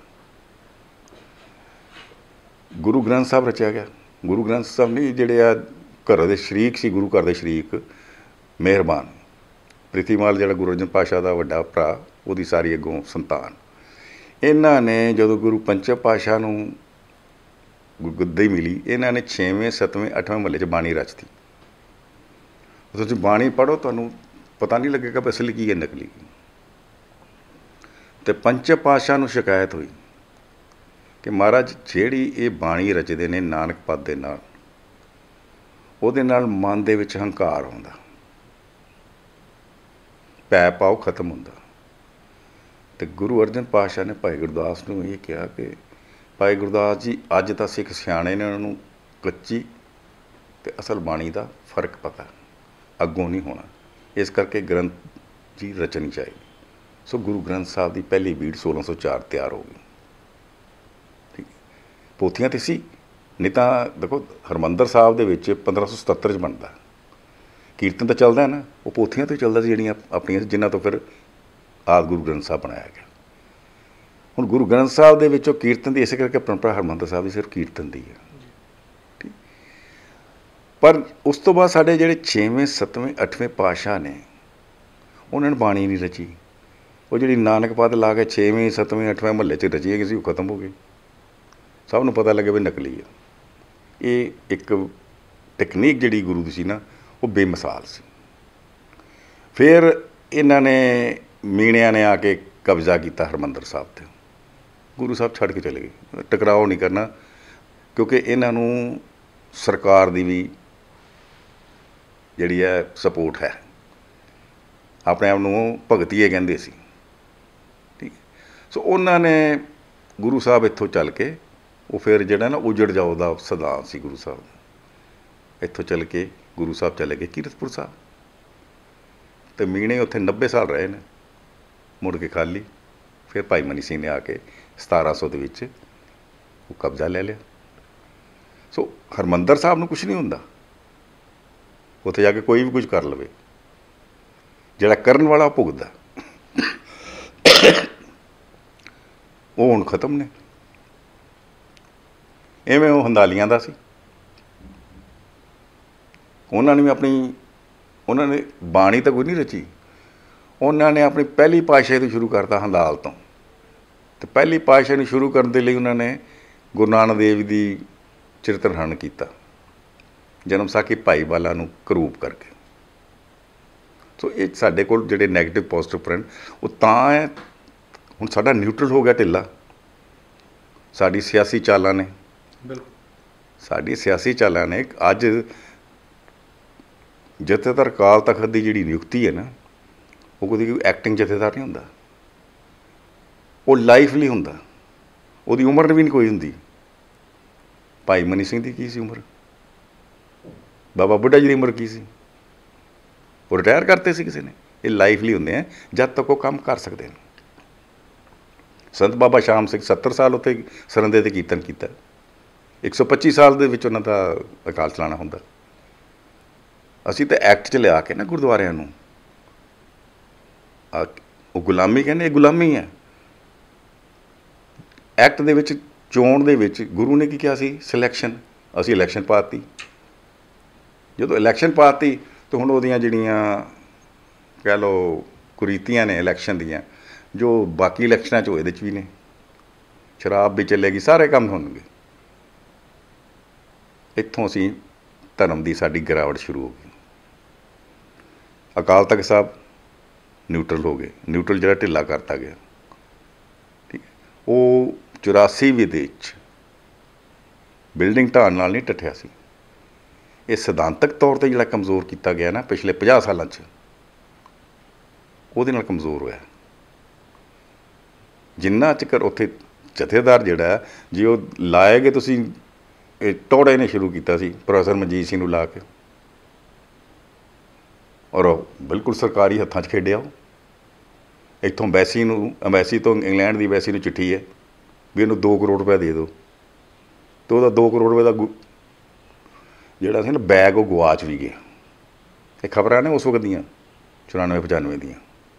ਗੁਰੂ ਗ੍ਰੰਥ ਸਾਹਿਬ ਰਚਿਆ ਗਿਆ। ਗੁਰੂ ਗ੍ਰੰਥ ਸਾਹਿਬ ਨਹੀਂ, ਜਿਹੜੇ ਆ ਘਰ ਦੇ ਸ਼ਰੀਕ ਸੀ, ਗੁਰੂ ਘਰ ਦੇ ਸ਼ਰੀਕ ਮਿਹਰਬਾਨ ਪ੍ਰਿਥੀਮਾਲ, ਜਿਹੜਾ ਗੁਰੂ ਅਰਜਨ ਪਾਤਸ਼ਾਹ ਦਾ ਵੱਡਾ ਭਰਾ, ਉਹਦੀ ਸਾਰੀ ਅੱਗੋਂ ਸੰਤਾਨ। ਇਹਨਾਂ ਨੇ ਜਦੋਂ ਗੁਰੂ ਪੰਚਮ ਪਾਤਸ਼ਾਹ ਨੂੰ ਗੁਰਗੱਦੀ ਮਿਲੀ, ਇਹਨਾਂ ਨੇ 6ਵੇਂ 7ਵੇਂ 8ਵੇਂ ਮਹੱਲੇ 'ਚ ਬਾਣੀ ਰਚਤੀ। ਤੁਸੀਂ ਬਾਣੀ ਪੜ੍ਹੋ, ਤੁਹਾਨੂੰ ਪਤਾ ਨਹੀਂ ਲੱਗੇਗਾ ਵੀ ਅਸਲੀ ਕੀ ਹੈ ਨਕਲੀ। ਅਤੇ ਪੰਚਮ ਪਾਤਸ਼ਾਹ ਨੂੰ ਸ਼ਿਕਾਇਤ ਹੋਈ ਕਿ ਮਹਾਰਾਜ ਜਿਹੜੀ ਇਹ ਬਾਣੀ ਰਚਦੇ ਨੇ ਨਾਨਕ ਪਦ ਦੇ ਨਾਲ, ਉਹਦੇ ਨਾਲ ਮਨ ਦੇ ਵਿੱਚ ਹੰਕਾਰ ਆਉਂਦਾ, ਪੈ ਪਾਓ ਖਤਮ ਹੁੰਦਾ। ਅਤੇ ਗੁਰੂ ਅਰਜਨ ਪਾਤਸ਼ਾਹ ਨੇ ਭਾਈ ਗੁਰਦਾਸ ਨੂੰ ਇਹ ਕਿਹਾ ਕਿ ਭਾਈ ਗੁਰਦਾਸ ਜੀ, ਅੱਜ ਤਾਂ ਸਿੱਖ ਸਿਆਣੇ ਨੇ, ਉਹਨਾਂ ਨੂੰ ਕੱਚੀ ਅਤੇ ਅਸਲ ਬਾਣੀ ਦਾ ਫਰਕ ਪਤਾ, ਅੱਗੋਂ ਨਹੀਂ ਹੋਣਾ, ਇਸ ਕਰਕੇ ਗ੍ਰੰਥ ਜੀ ਰਚਣੀ ਚਾਹੀਦੀ। ਸੋ ਗੁਰੂ ਗ੍ਰੰਥ ਸਾਹਿਬ ਦੀ ਪਹਿਲੀ ਬੀੜ 1604 ਤਿਆਰ ਹੋ ਗਈ। ਠੀਕ, ਪੋਥੀਆਂ 'ਤੇ ਸੀ, ਨਹੀਂ ਤਾਂ ਦੇਖੋ ਹਰਿਮੰਦਰ ਸਾਹਿਬ ਦੇ ਵਿੱਚ 1577 'ਚ ਬਣਦਾ। ਕੀਰਤਨ ਤਾਂ ਚੱਲਦਾ ਹੈ ਨਾ, ਉਹ ਪੋਥੀਆਂ ਤੋਂ ਹੀ ਚੱਲਦਾ ਸੀ, ਜਿਹੜੀਆਂ ਆਪਣੀਆਂ, ਜਿਨ੍ਹਾਂ ਤੋਂ ਫਿਰ ਆਦਿ ਗੁਰੂ ਗ੍ਰੰਥ ਸਾਹਿਬ ਬਣਾਇਆ ਗਿਆ। ਹੁਣ ਗੁਰੂ ਗ੍ਰੰਥ ਸਾਹਿਬ ਦੇ ਵਿੱਚੋਂ ਕੀਰਤਨ ਦੀ ਇਸੇ ਕਰਕੇ ਪਰੰਪਰਾ ਹਰਿਮੰਦਰ ਸਾਹਿਬ ਦੀ ਸਿਰਫ ਕੀਰਤਨ ਦੀ ਹੈ। ਠੀਕ, ਪਰ ਉਸ ਤੋਂ ਬਾਅਦ ਸਾਡੇ ਜਿਹੜੇ 6ਵੇਂ 7ਵੇਂ 8ਵੇਂ ਪਾਤਸ਼ਾਹ ਨੇ ਉਹਨਾਂ ਨੇ ਬਾਣੀ ਨਹੀਂ ਰਚੀ। ਉਹ ਜਿਹੜੀ ਨਾਨਕ ਪਦ ਲਾ ਕੇ 6ਵੇਂ 7ਵੇਂ 8ਵੇਂ ਮਹੱਲੇ 'ਚ ਰਚੀ ਗਈ ਸੀ, ਉਹ ਖਤਮ ਹੋ ਗਈ। ਸਭ ਨੂੰ ਪਤਾ ਲੱਗੇ ਵੀ ਨਕਲੀ ਆ। ਇਹ ਇੱਕ ਟੈਕਨੀਕ ਜਿਹੜੀ ਗੁਰੂ ਦੀ ਸੀ ਨਾ, ਉਹ ਬੇਮਿਸਾਲ ਸੀ। ਫਿਰ ਇਹਨਾਂ ਨੇ ਮੀਣਿਆਂ ਨੇ ਆ ਕੇ ਕਬਜ਼ਾ ਕੀਤਾ ਹਰਿਮੰਦਰ ਸਾਹਿਬ 'ਤੇ। ਗੁਰੂ ਸਾਹਿਬ ਛੱਡ ਕੇ ਚਲੇ ਗਏ। ਟਕਰਾਓ ਨਹੀਂ ਕਰਨਾ, ਕਿਉਂਕਿ ਇਹਨਾਂ ਨੂੰ ਸਰਕਾਰ ਦੀ ਵੀ ਜਿਹੜੀ ਹੈ ਸਪੋਰਟ ਹੈ। ਆਪਣੇ ਆਪ ਨੂੰ ਭਗਤੀਏ ਕਹਿੰਦੇ ਸੀ। ਠੀਕ, ਸੋ ਉਹਨਾਂ ਨੇ ਗੁਰੂ ਸਾਹਿਬ ਇੱਥੋਂ ਚੱਲ ਕੇ, ਉਹ ਫਿਰ ਜਿਹੜਾ ਨਾ ਉਜੜ ਜਾਓ ਦਾ ਸਿਧਾਂਤ ਸੀ ਗੁਰੂ ਸਾਹਿਬ ਦਾ, ਇੱਥੋਂ ਚੱਲ ਕੇ ਗੁਰੂ ਸਾਹਿਬ ਚਲੇ ਗਏ ਕੀਰਤਪੁਰ ਸਾਹਿਬ, ਅਤੇ ਮੀਣੇ ਉੱਥੇ 90 ਸਾਲ ਰਹੇ ਨੇ, ਮੁੜ ਕੇ ਖਾਲੀ। ਫਿਰ ਭਾਈ ਮਨੀ ਸਿੰਘ ਨੇ ਆ ਕੇ 1700 ਦੇ ਵਿੱਚ ਉਹ ਕਬਜ਼ਾ ਲੈ ਲਿਆ। ਸੋ ਹਰਿਮੰਦਰ ਸਾਹਿਬ ਨੂੰ ਕੁਛ ਨਹੀਂ ਹੁੰਦਾ, ਉੱਥੇ ਜਾ ਕੇ ਕੋਈ ਵੀ ਕੁਝ ਕਰ ਲਵੇ, ਜਿਹੜਾ ਕਰਨ ਵਾਲਾ ਉਹ ਭੁਗਤਦਾ। ਉਹ ਹੁਣ ਖਤਮ ਨੇ। ਇਵੇਂ ਉਹ ਹੰਦਾਲੀਆਂ ਦਾ ਸੀ। ਉਹਨਾਂ ਨੇ ਵੀ ਆਪਣੀ, ਉਹਨਾਂ ਨੇ ਬਾਣੀ ਤਾਂ ਕੋਈ ਨਹੀਂ ਰਚੀ, ਉਹਨਾਂ ਨੇ ਆਪਣੀ ਪਹਿਲੀ ਪਾਤਸ਼ਾਹੀ ਤੋਂ ਸ਼ੁਰੂ ਕਰਤਾ, ਹੰਦਾਲ ਤੋਂ। ਅਤੇ ਪਹਿਲੀ ਪਾਤਸ਼ਾਹੀ ਨੂੰ ਸ਼ੁਰੂ ਕਰਨ ਦੇ ਲਈ ਉਹਨਾਂ ਨੇ ਗੁਰੂ ਨਾਨਕ ਦੇਵ ਦੀ ਚਰਿਤਰ ਹਰਣ ਕੀਤਾ, ਜਨਮ ਸਾਖੀ ਭਾਈ ਵਾਲਾ ਨੂੰ ਕਰੂਪ ਕਰਕੇ। ਸੋ ਇਹ ਸਾਡੇ ਕੋਲ ਜਿਹੜੇ ਨੈਗੇਟਿਵ ਪੋਜ਼ੀਟਿਵ ਪੁਆਇੰਟ ਉਹ ਤਾਂ ਹੈ। ਹੁਣ ਸਾਡਾ ਨਿਊਟਰਲ ਹੋ ਗਿਆ ਢਿੱਲਾ। ਸਾਡੀ ਸਿਆਸੀ ਚਾਲਾਂ ਨੇ, ਸਾਡੀ ਸਿਆਸੀ ਚਾਲਾਂ ਨੇ ਅੱਜ ਜਥੇਦਾਰ ਅਕਾਲ ਤਖਤ ਦੀ ਜਿਹੜੀ ਨਿਯੁਕਤੀ ਹੈ ਨਾ, ਉਹ ਕੋਈ ਐਕਟਿੰਗ ਜਥੇਦਾਰ ਨਹੀਂ ਹੁੰਦਾ, ਉਹ ਲਾਈਫਲੀ ਹੁੰਦਾ। ਉਹਦੀ ਉਮਰ ਵੀ ਨਹੀਂ ਕੋਈ ਹੁੰਦੀ। ਭਾਈ ਮਨੀ ਸਿੰਘ ਦੀ ਕੀ ਸੀ ਉਮਰ? ਬਾਬਾ ਬੁੱਢਾ ਜੀ ਦੀ ਉਮਰ ਕੀ ਸੀ? ਉਹ ਰਿਟਾਇਰ ਕਰਤੇ ਸੀ ਕਿਸੇ ਨੇ। ਇਹ ਲਾਈਫਲੀ ਹੁੰਦੇ ਆ ਜਦ ਤੱਕ ਉਹ ਕੰਮ ਕਰ ਸਕਦੇ ਨੇ। ਸੰਤ ਬਾਬਾ ਸ਼ਾਮ ਸਿੰਘ 70 ਸਾਲ ਉੱਥੇ ਸਰੰਦੇ 'ਤੇ ਕੀਰਤਨ ਕੀਤਾ। 125 ਸਾਲ ਦੇ ਵਿੱਚ ਉਹਨਾਂ ਦਾ ਅਕਾਲ ਚਲਾਣਾ ਹੁੰਦਾ। ਅਸੀਂ ਤਾਂ ਐਕਟ 'ਚ ਲਿਆ ਕੇ ਨਾ ਗੁਰਦੁਆਰਿਆਂ ਨੂੰ, ਉਹ ਗੁਲਾਮੀ ਕਹਿੰਦੇ, ਇਹ ਗੁਲਾਮੀ ਹੈ। ਐਕਟ ਦੇ ਵਿੱਚ, ਚੋਣ ਦੇ ਵਿੱਚ ਗੁਰੂ ਨੇ ਕੀ ਕਿਹਾ ਸੀ? ਸਿਲੈਕਸ਼ਨ। ਅਸੀਂ ਇਲੈਕਸ਼ਨ ਪਾਤੀ। ਜਦੋਂ ਇਲੈਕਸ਼ਨ ਪਾਤੀ ਤਾਂ ਹੁਣ ਉਹਦੀਆਂ ਜਿਹੜੀਆਂ ਕਹਿ ਲਓ ਕੁਰੀਤੀਆਂ ਨੇ ਇਲੈਕਸ਼ਨ ਦੀਆਂ, ਜੋ ਬਾਕੀ ਇਲੈਕਸ਼ਨਾਂ 'ਚ ਇਹਦੇ 'ਚ ਵੀ ਨੇ। ਸ਼ਰਾਬ ਵੀ ਚੱਲੇਗੀ, ਸਾਰੇ ਕੰਮ ਹੋਣਗੇ। ਇੱਥੋਂ ਅਸੀਂ ਧਰਮ ਦੀ ਸਾਡੀ ਗਿਰਾਵਟ ਸ਼ੁਰੂ ਹੋ ਗਈ। ਅਕਾਲ ਤਖਤ ਸਾਹਿਬ ਨਿਊਟਰਲ ਹੋ ਗਏ। ਨਿਊਟਰਲ ਜਿਹੜਾ ਢਿੱਲਾ ਕਰਤਾ ਗਿਆ। ਠੀਕ, ਉਹ 84 ਵਿੱਚ ਬਿਲਡਿੰਗ ਢਾਣ ਨਾਲ ਨਹੀਂ ਟੱਠਿਆ ਸੀ। ਇਹ ਸਿਧਾਂਤਕ ਤੌਰ 'ਤੇ ਜਿਹੜਾ ਕਮਜ਼ੋਰ ਕੀਤਾ ਗਿਆ ਨਾ ਪਿਛਲੇ 50 ਸਾਲਾਂ 'ਚ, ਉਹਦੇ ਨਾਲ ਕਮਜ਼ੋਰ ਹੋਇਆ। ਜਿੰਨਾ ਚਿਰ ਉੱਥੇ ਜਥੇਦਾਰ ਜਿਹੜਾ, ਜੇ ਉਹ ਲਾਏਗੇ, ਤੁਸੀਂ ਇਹ ਟੋੜੇ ਨੇ ਸ਼ੁਰੂ ਕੀਤਾ ਸੀ ਪ੍ਰੋਫੈਸਰ ਮਨਜੀਤ ਸਿੰਘ ਨੂੰ ਲਾ ਕੇ, ਔਰ ਉਹ ਬਿਲਕੁਲ ਸਰਕਾਰੀ ਹੱਥਾਂ 'ਚ ਖੇਡਿਆ। ਉਹ ਇੱਥੋਂ ਐਮਬੈਸੀ ਨੂੰ, ਐਮਬੈਸੀ ਤੋਂ ਇੰਗਲੈਂਡ ਦੀ ਐਮਬੈਸੀ ਨੂੰ ਚਿੱਠੀ ਹੈ ਵੀ ਇਹਨੂੰ 2 ਕਰੋੜ ਰੁਪਇਆ ਦੇ ਦਿਓ, ਅਤੇ ਉਹਦਾ 2 ਕਰੋੜ ਰੁਪਏ ਦਾ ਜਿਹੜਾ ਸੀ ਨਾ ਬੈਗ, ਉਹ ਗੁਆਚ ਵੀ ਗਿਆ। ਇਹ ਖਬਰਾਂ ਨੇ ਉਸ ਵਕਤ ਦੀਆਂ 94-95 ਦੀਆਂ।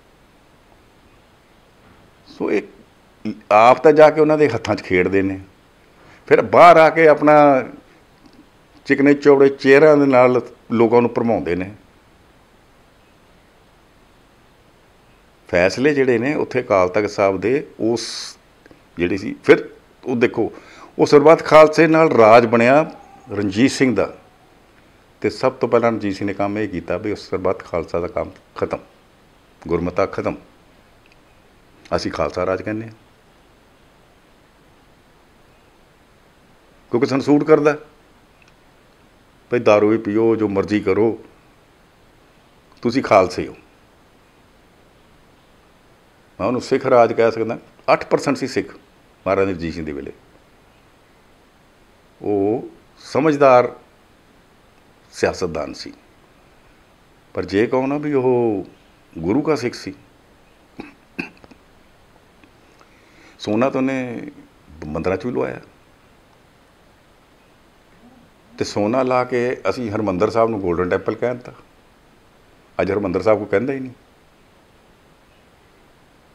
ਸੋ ਇਹ ਆਪ ਤਾਂ ਜਾ ਕੇ ਉਹਨਾਂ ਦੇ ਹੱਥਾਂ 'ਚ ਖੇਡਦੇ ਨੇ, ਫਿਰ ਬਾਹਰ ਆ ਕੇ ਆਪਣਾ ਚਿਕਨੇ ਚੌੜੇ ਚਿਹਰਿਆਂ ਦੇ ਨਾਲ ਲੋਕਾਂ ਨੂੰ ਭਰਮਾਉਂਦੇ ਨੇ। ਫੈਸਲੇ ਜਿਹੜੇ ਨੇ ਉੱਥੇ ਅਕਾਲ ਤਖਤ ਸਾਹਿਬ ਦੇ ਉਸ ਜਿਹੜੀ ਸੀ, ਫਿਰ ਉਹ ਦੇਖੋ ਉਹ ਸਰਬੱਤ ਖਾਲਸੇ ਨਾਲ ਰਾਜ ਬਣਿਆ ਰਣਜੀਤ ਸਿੰਘ ਦਾ, ਅਤੇ ਸਭ ਤੋਂ ਪਹਿਲਾਂ ਰਣਜੀਤ ਸਿੰਘ ਨੇ ਕੰਮ ਇਹ ਕੀਤਾ ਵੀ ਉਸ ਸਰਬੱਤ ਖਾਲਸਾ ਦਾ ਕੰਮ ਖਤਮ, ਗੁਰਮਤਾ ਖਤਮ, ਅਸੀਂ ਖਾਲਸਾ ਰਾਜ ਕਹਿੰਦੇ ਹਾਂ, ਕਿਉਂਕਿ ਸਾਨੂੰ ਸੂਟ ਕਰਦਾ। ਭਾਈ ਦਾਰੂ ਵੀ ਪੀਓ, ਜੋ ਮਰਜ਼ੀ ਕਰੋ, ਤੁਸੀਂ ਖਾਲਸੇ ਹੋ। ਮੈਂ ਉਹਨੂੰ ਸਿੱਖ ਰਾਜ ਕਹਿ ਸਕਦਾ। 8% ਸੀ ਸਿੱਖ ਮਹਾਰਾਜਾ ਰਣਜੀਤ ਸਿੰਘ ਦੇ ਵੇਲੇ। ਉਹ ਸਮਝਦਾਰ ਸਿਆਸਤਦਾਨ ਸੀ, ਪਰ ਜੇ ਕਹੋ ਨਾ ਵੀ ਉਹ ਗੁਰੂ ਕਾ ਸਿੱਖ ਸੀ। ਸੋਨਾ ਤਾਂ ਉਹਨੇ ਮੰਦਰਾਂ 'ਚ ਵੀ ਲਵਾਇਆ, ਅਤੇ ਸੋਨਾ ਲਾ ਕੇ ਅਸੀਂ ਹਰਿਮੰਦਰ ਸਾਹਿਬ ਨੂੰ ਗੋਲਡਨ ਟੈਂਪਲ ਕਹਿ ਦਿੱਤਾ। ਅੱਜ ਹਰਿਮੰਦਰ ਸਾਹਿਬ ਕੋਈ ਕਹਿੰਦਾ ਹੀ ਨਹੀਂ।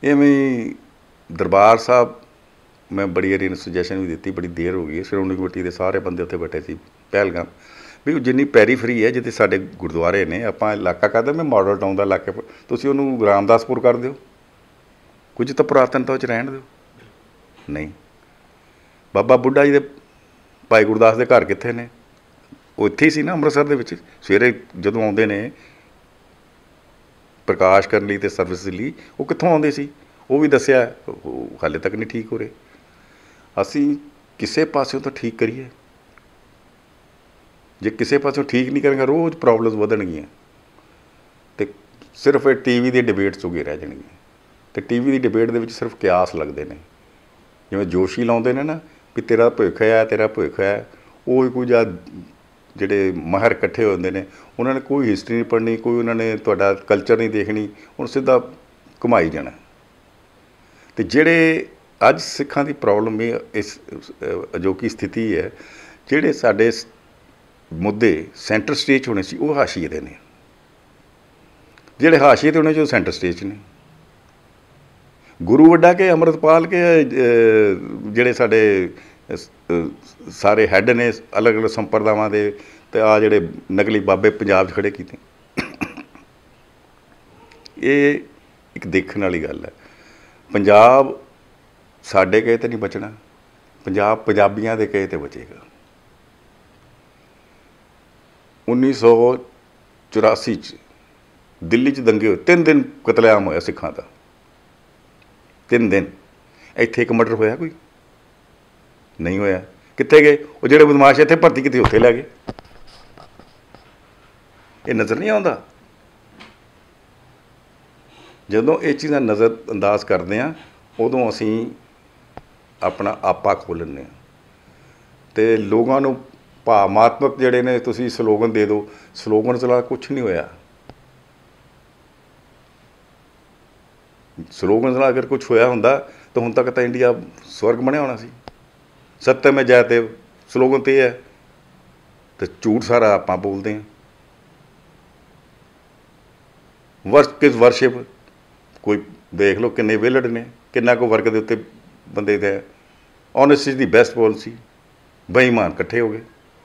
ਇਵੇਂ ਹੀ ਦਰਬਾਰ ਸਾਹਿਬ ਮੈਂ ਬੜੀ ਵਾਰੀ ਇਹਨੂੰ ਸੁਜੈਸ਼ਨ ਵੀ ਦਿੱਤੀ, ਬੜੀ ਦੇਰ ਹੋ ਗਈ ਹੈ, ਸ਼੍ਰੋਮਣੀ ਕਮੇਟੀ ਦੇ ਸਾਰੇ ਬੰਦੇ ਉੱਥੇ ਬੈਠੇ ਸੀ ਪਹਿਲਗਾਮ, ਵੀ ਜਿੰਨੀ ਪੈਰੀਫਰੀ ਹੈ ਜਿੱਥੇ ਸਾਡੇ ਗੁਰਦੁਆਰੇ ਨੇ, ਆਪਾਂ ਇਲਾਕਾ ਕਹਿੰਦੇ ਮੈਂ ਮਾਡਲ ਟਾਊਨ ਦਾ ਇਲਾਕਾ, ਤੁਸੀਂ ਉਹਨੂੰ ਰਾਮਦਾਸਪੁਰ ਕਰ ਦਿਓ, ਕੁਝ ਤਾਂ ਪੁਰਾਤਨਤਾ 'ਚ ਰਹਿਣ ਦਿਓ। ਨਹੀਂ, ਬਾਬਾ ਬੁੱਢਾ ਜੀ ਦੇ ਭਾਈ ਗੁਰਦਾਸ ਦੇ ਘਰ ਕਿੱਥੇ ਨੇ? ਉਹ ਇੱਥੇ ਹੀ ਸੀ ਨਾ ਅੰਮ੍ਰਿਤਸਰ ਦੇ ਵਿੱਚ। ਸਵੇਰੇ ਜਦੋਂ ਆਉਂਦੇ ਨੇ ਪ੍ਰਕਾਸ਼ ਕਰਨ ਲਈ ਅਤੇ ਸਰਵਿਸ ਲਈ, ਉਹ ਕਿੱਥੋਂ ਆਉਂਦੇ ਸੀ? ਉਹ ਵੀ ਦੱਸਿਆ, ਉਹ ਹਾਲੇ ਤੱਕ ਨਹੀਂ ਠੀਕ ਹੋ ਰਹੇ। ਅਸੀਂ ਕਿਸੇ ਪਾਸਿਓਂ ਤਾਂ ਠੀਕ ਕਰੀਏ, ਜੇ ਕਿਸੇ ਪਾਸਿਓਂ ਠੀਕ ਨਹੀਂ ਕਰਾਂਗੇ ਰੋਜ਼ ਪ੍ਰੋਬਲਮਸ ਵਧਣਗੀਆਂ ਅਤੇ ਸਿਰਫ ਇਹ ਟੀ ਵੀ ਦੀ ਡਿਬੇਟ 'ਚ ਰਹਿ ਜਾਣਗੀਆਂ। ਅਤੇ ਟੀ ਵੀ ਦੀ ਡਿਬੇਟ ਦੇ ਵਿੱਚ ਸਿਰਫ ਕਿਆਸ ਲੱਗਦੇ ਨੇ, ਜਿਵੇਂ ਜੋਸ਼ੀ ਲਾਉਂਦੇ ਨੇ ਨਾ ਵੀ ਤੇਰਾ ਭਵਿੱਖ ਹੈ, ਤੇਰਾ ਭਵਿੱਖ ਹੈ। ਉਹ ਕੁਝ ਜਿਹੜੇ ਮਾਹਰ ਇਕੱਠੇ ਹੁੰਦੇ ਨੇ, ਉਹਨਾਂ ਨੇ ਕੋਈ ਹਿਸਟਰੀ ਨਹੀਂ ਪੜ੍ਹਨੀ, ਕੋਈ ਉਹਨਾਂ ਨੇ ਤੁਹਾਡਾ ਕਲਚਰ ਨਹੀਂ ਦੇਖਣੀ, ਉਹਨੂੰ ਸਿੱਧਾ ਘੁਮਾਈ ਜਾਣਾ। ਅਤੇ ਜਿਹੜੇ ਅੱਜ ਸਿੱਖਾਂ ਦੀ ਪ੍ਰੋਬਲਮ ਇਹ ਇਸ ਅਜੋਕੀ ਸਥਿਤੀ ਹੈ, ਜਿਹੜੇ ਸਾਡੇ ਮੁੱਦੇ ਸੈਂਟਰ ਸਟੇਜ 'ਚ ਹੋਣੇ ਸੀ ਉਹ ਹਾਸ਼ੀਏ ਦੇ ਨੇ, ਜਿਹੜੇ ਹਾਸ਼ੀਏ 'ਤੇ ਹੋਣੇ ਸੀ ਉਹ ਸੈਂਟਰ ਸਟੇਜ 'ਚ ਨੇ। ਗੁਰੂ ਵੱਡਾ ਕਿ ਅੰਮ੍ਰਿਤਪਾਲ ਕੇ ਜਿਹੜੇ ਸਾਡੇ ਸਾਰੇ ਹੈੱਡ ਨੇ ਅਲੱਗ ਅਲੱਗ ਸੰਪਰਦਾਵਾਂ ਦੇ, ਅਤੇ ਆਹ ਜਿਹੜੇ ਨਕਲੀ ਬਾਬੇ ਪੰਜਾਬ 'ਚ ਖੜ੍ਹੇ ਕੀਤੇ, ਇਹ ਇੱਕ ਦੇਖਣ ਵਾਲੀ ਗੱਲ ਹੈ। ਪੰਜਾਬ ਸਾਡੇ ਕਹੇ 'ਤੇ ਨਹੀਂ ਬਚਣਾ, ਪੰਜਾਬ ਪੰਜਾਬੀਆਂ ਦੇ ਕਹੇ 'ਤੇ ਬਚੇਗਾ। 1984 'ਚ ਦਿੱਲੀ 'ਚ ਦੰਗੇ ਹੋਏ, 3 ਦਿਨ ਕਤਲੇਆਮ ਹੋਇਆ ਸਿੱਖਾਂ ਦਾ, 3 ਦਿਨ। ਇੱਥੇ ਇੱਕ ਮਰਡਰ ਹੋਇਆ? ਕੋਈ ਨਹੀਂ ਹੋਇਆ। ਕਿੱਥੇ ਗਏ ਉਹ ਜਿਹੜੇ ਬਦਮਾਸ਼? ਇੱਥੇ ਭਰਤੀ ਕਿਤੇ ਉੱਥੇ ਲੈ ਗਏ। ਇਹ ਨਜ਼ਰ ਨਹੀਂ ਆਉਂਦਾ? ਜਦੋਂ ਇਹ ਚੀਜ਼ਾਂ ਨਜ਼ਰ ਅੰਦਾਜ਼ ਕਰਦੇ ਹਾਂ, ਉਦੋਂ ਅਸੀਂ ਆਪਣਾ ਆਪਾ ਖੋਲ੍ਹ ਲੈਂਦੇ ਹਾਂ। ਅਤੇ ਲੋਕਾਂ ਨੂੰ ਭਾਵਨਾਤਮਕ ਜਿਹੜੇ ਨੇ ਤੁਸੀਂ ਸਲੋਗਨ ਦੇ ਦਿਓ, ਸਲੋਗਨ ਚਲਾ ਕੁਛ ਨਹੀਂ ਹੋਇਆ। ਸਲੋਗਨ ਨਾਲ ਅਗਰ ਕੁਛ ਹੋਇਆ ਹੁੰਦਾ ਤਾਂ ਹੁਣ ਤੱਕ ਤਾਂ ਇੰਡੀਆ ਸਵਰਗ ਬਣਿਆ ਹੋਣਾ ਸੀ। ਸੱਤਿਅਮ ਹੈ ਜਯਤੇ ਸਲੋਗਨ ਤਾਂ ਇਹ ਹੈ, ਅਤੇ ਝੂਠ ਸਾਰਾ ਆਪਾਂ ਬੋਲਦੇ ਹਾਂ। ਵਰਸ਼ਿਪ ਕੋਈ ਦੇਖ ਲਓ ਕਿੰਨੇ ਵਿਹਲੜ ਨੇ, ਕਿੰਨਾ ਕੁ ਵਰਕ ਦੇ ਉੱਤੇ ਬੰਦੇ ਦਾ। Honesty is the best policy. ਬੇਈਮਾਨ ਇਕੱਠੇ ਹੋ ਗਏ।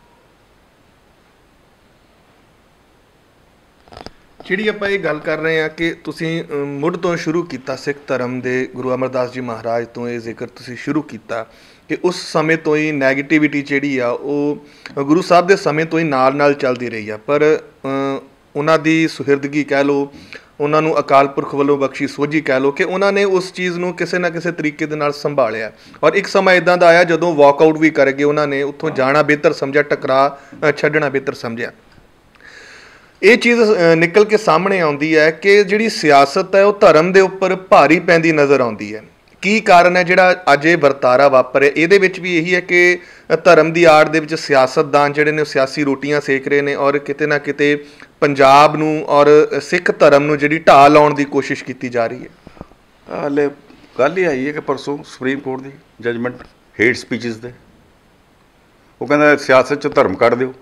ਜਿਹੜੀ ਆਪਾਂ ਇਹ ਗੱਲ ਕਰ ਰਹੇ ਹਾਂ ਕਿ ਤੁਸੀਂ ਮੁੱਢ ਤੋਂ ਸ਼ੁਰੂ ਕੀਤਾ, ਸਿੱਖ ਧਰਮ ਦੇ ਗੁਰੂ ਅਮਰਦਾਸ ਜੀ ਮਹਾਰਾਜ ਤੋਂ ਇਹ ਜ਼ਿਕਰ ਤੁਸੀਂ ਸ਼ੁਰੂ ਕੀਤਾ ਕਿ ਉਸ ਸਮੇਂ ਤੋਂ ਹੀ ਨੈਗੇਟਿਵਿਟੀ ਜਿਹੜੀ ਆ ਉਹ ਗੁਰੂ ਸਾਹਿਬ ਦੇ ਸਮੇਂ ਤੋਂ ਹੀ ਨਾਲ ਨਾਲ ਚੱਲਦੀ ਰਹੀ ਆ, ਪਰ ਉਹਨਾਂ ਦੀ ਸੁਹਿਰਦਗੀ ਕਹਿ ਲਓ, ਉਹਨਾਂ ਨੂੰ ਅਕਾਲ ਪੁਰਖ ਵੱਲੋਂ ਬਖਸ਼ੀ ਸੋਝੀ ਕਹਿ ਲਓ, ਕਿ ਉਹਨਾਂ ਨੇ ਉਸ ਚੀਜ਼ ਨੂੰ ਕਿਸੇ ਨਾ ਕਿਸੇ ਤਰੀਕੇ ਦੇ ਨਾਲ ਸੰਭਾਲਿਆ। ਔਰ ਇੱਕ ਸਮਾਂ ਇੱਦਾਂ ਦਾ ਆਇਆ ਜਦੋਂ ਵਾਕਆਊਟ ਵੀ ਕਰ ਗਏ, ਉਹਨਾਂ ਨੇ ਉੱਥੋਂ ਜਾਣਾ ਬਿਹਤਰ ਸਮਝਿਆ, ਟਕਰਾਅ ਛੱਡਣਾ ਬਿਹਤਰ ਸਮਝਿਆ। ਇਹ ਚੀਜ਼ ਨਿਕਲ ਕੇ ਸਾਹਮਣੇ ਆਉਂਦੀ ਹੈ ਕਿ ਜਿਹੜੀ ਸਿਆਸਤ ਹੈ ਉਹ ਧਰਮ ਦੇ ਉੱਪਰ ਭਾਰੀ ਪੈਂਦੀ ਨਜ਼ਰ ਆਉਂਦੀ ਹੈ। ਕੀ ਕਾਰਨ ਹੈ ਜਿਹੜਾ ਅੱਜ ਇਹ ਵਰਤਾਰਾ ਵਾਪਰਿਆ? ਇਹਦੇ ਵਿੱਚ ਵੀ ਇਹੀ ਹੈ ਕਿ ਧਰਮ ਦੀ ਆੜ ਦੇ ਵਿੱਚ ਸਿਆਸਤਦਾਨ ਜਿਹੜੇ ਨੇ ਉਹ ਸਿਆਸੀ ਰੋਟੀਆਂ ਸੇਕ ਰਹੇ ਨੇ, ਔਰ ਕਿਤੇ ਨਾ ਕਿਤੇ ਪੰਜਾਬ ਨੂੰ ਔਰ ਸਿੱਖ ਧਰਮ ਨੂੰ ਜਿਹੜੀ ਢਾਹ ਲਾਉਣ ਦੀ ਕੋਸ਼ਿਸ਼ ਕੀਤੀ ਜਾ ਰਹੀ ਹੈ। ਹਾਲੇ ਗੱਲ ਹੀ ਆਈ ਹੈ ਕਿ ਪਰਸੋਂ ਸੁਪਰੀਮ ਕੋਰਟ ਦੀ ਜਜਮੈਂਟ ਹੇਟ ਸਪੀਚਿਸ ਦੇ, ਉਹ ਕਹਿੰਦਾ ਸਿਆਸਤ 'ਚ ਧਰਮ ਕੱਢ ਦਿਓ,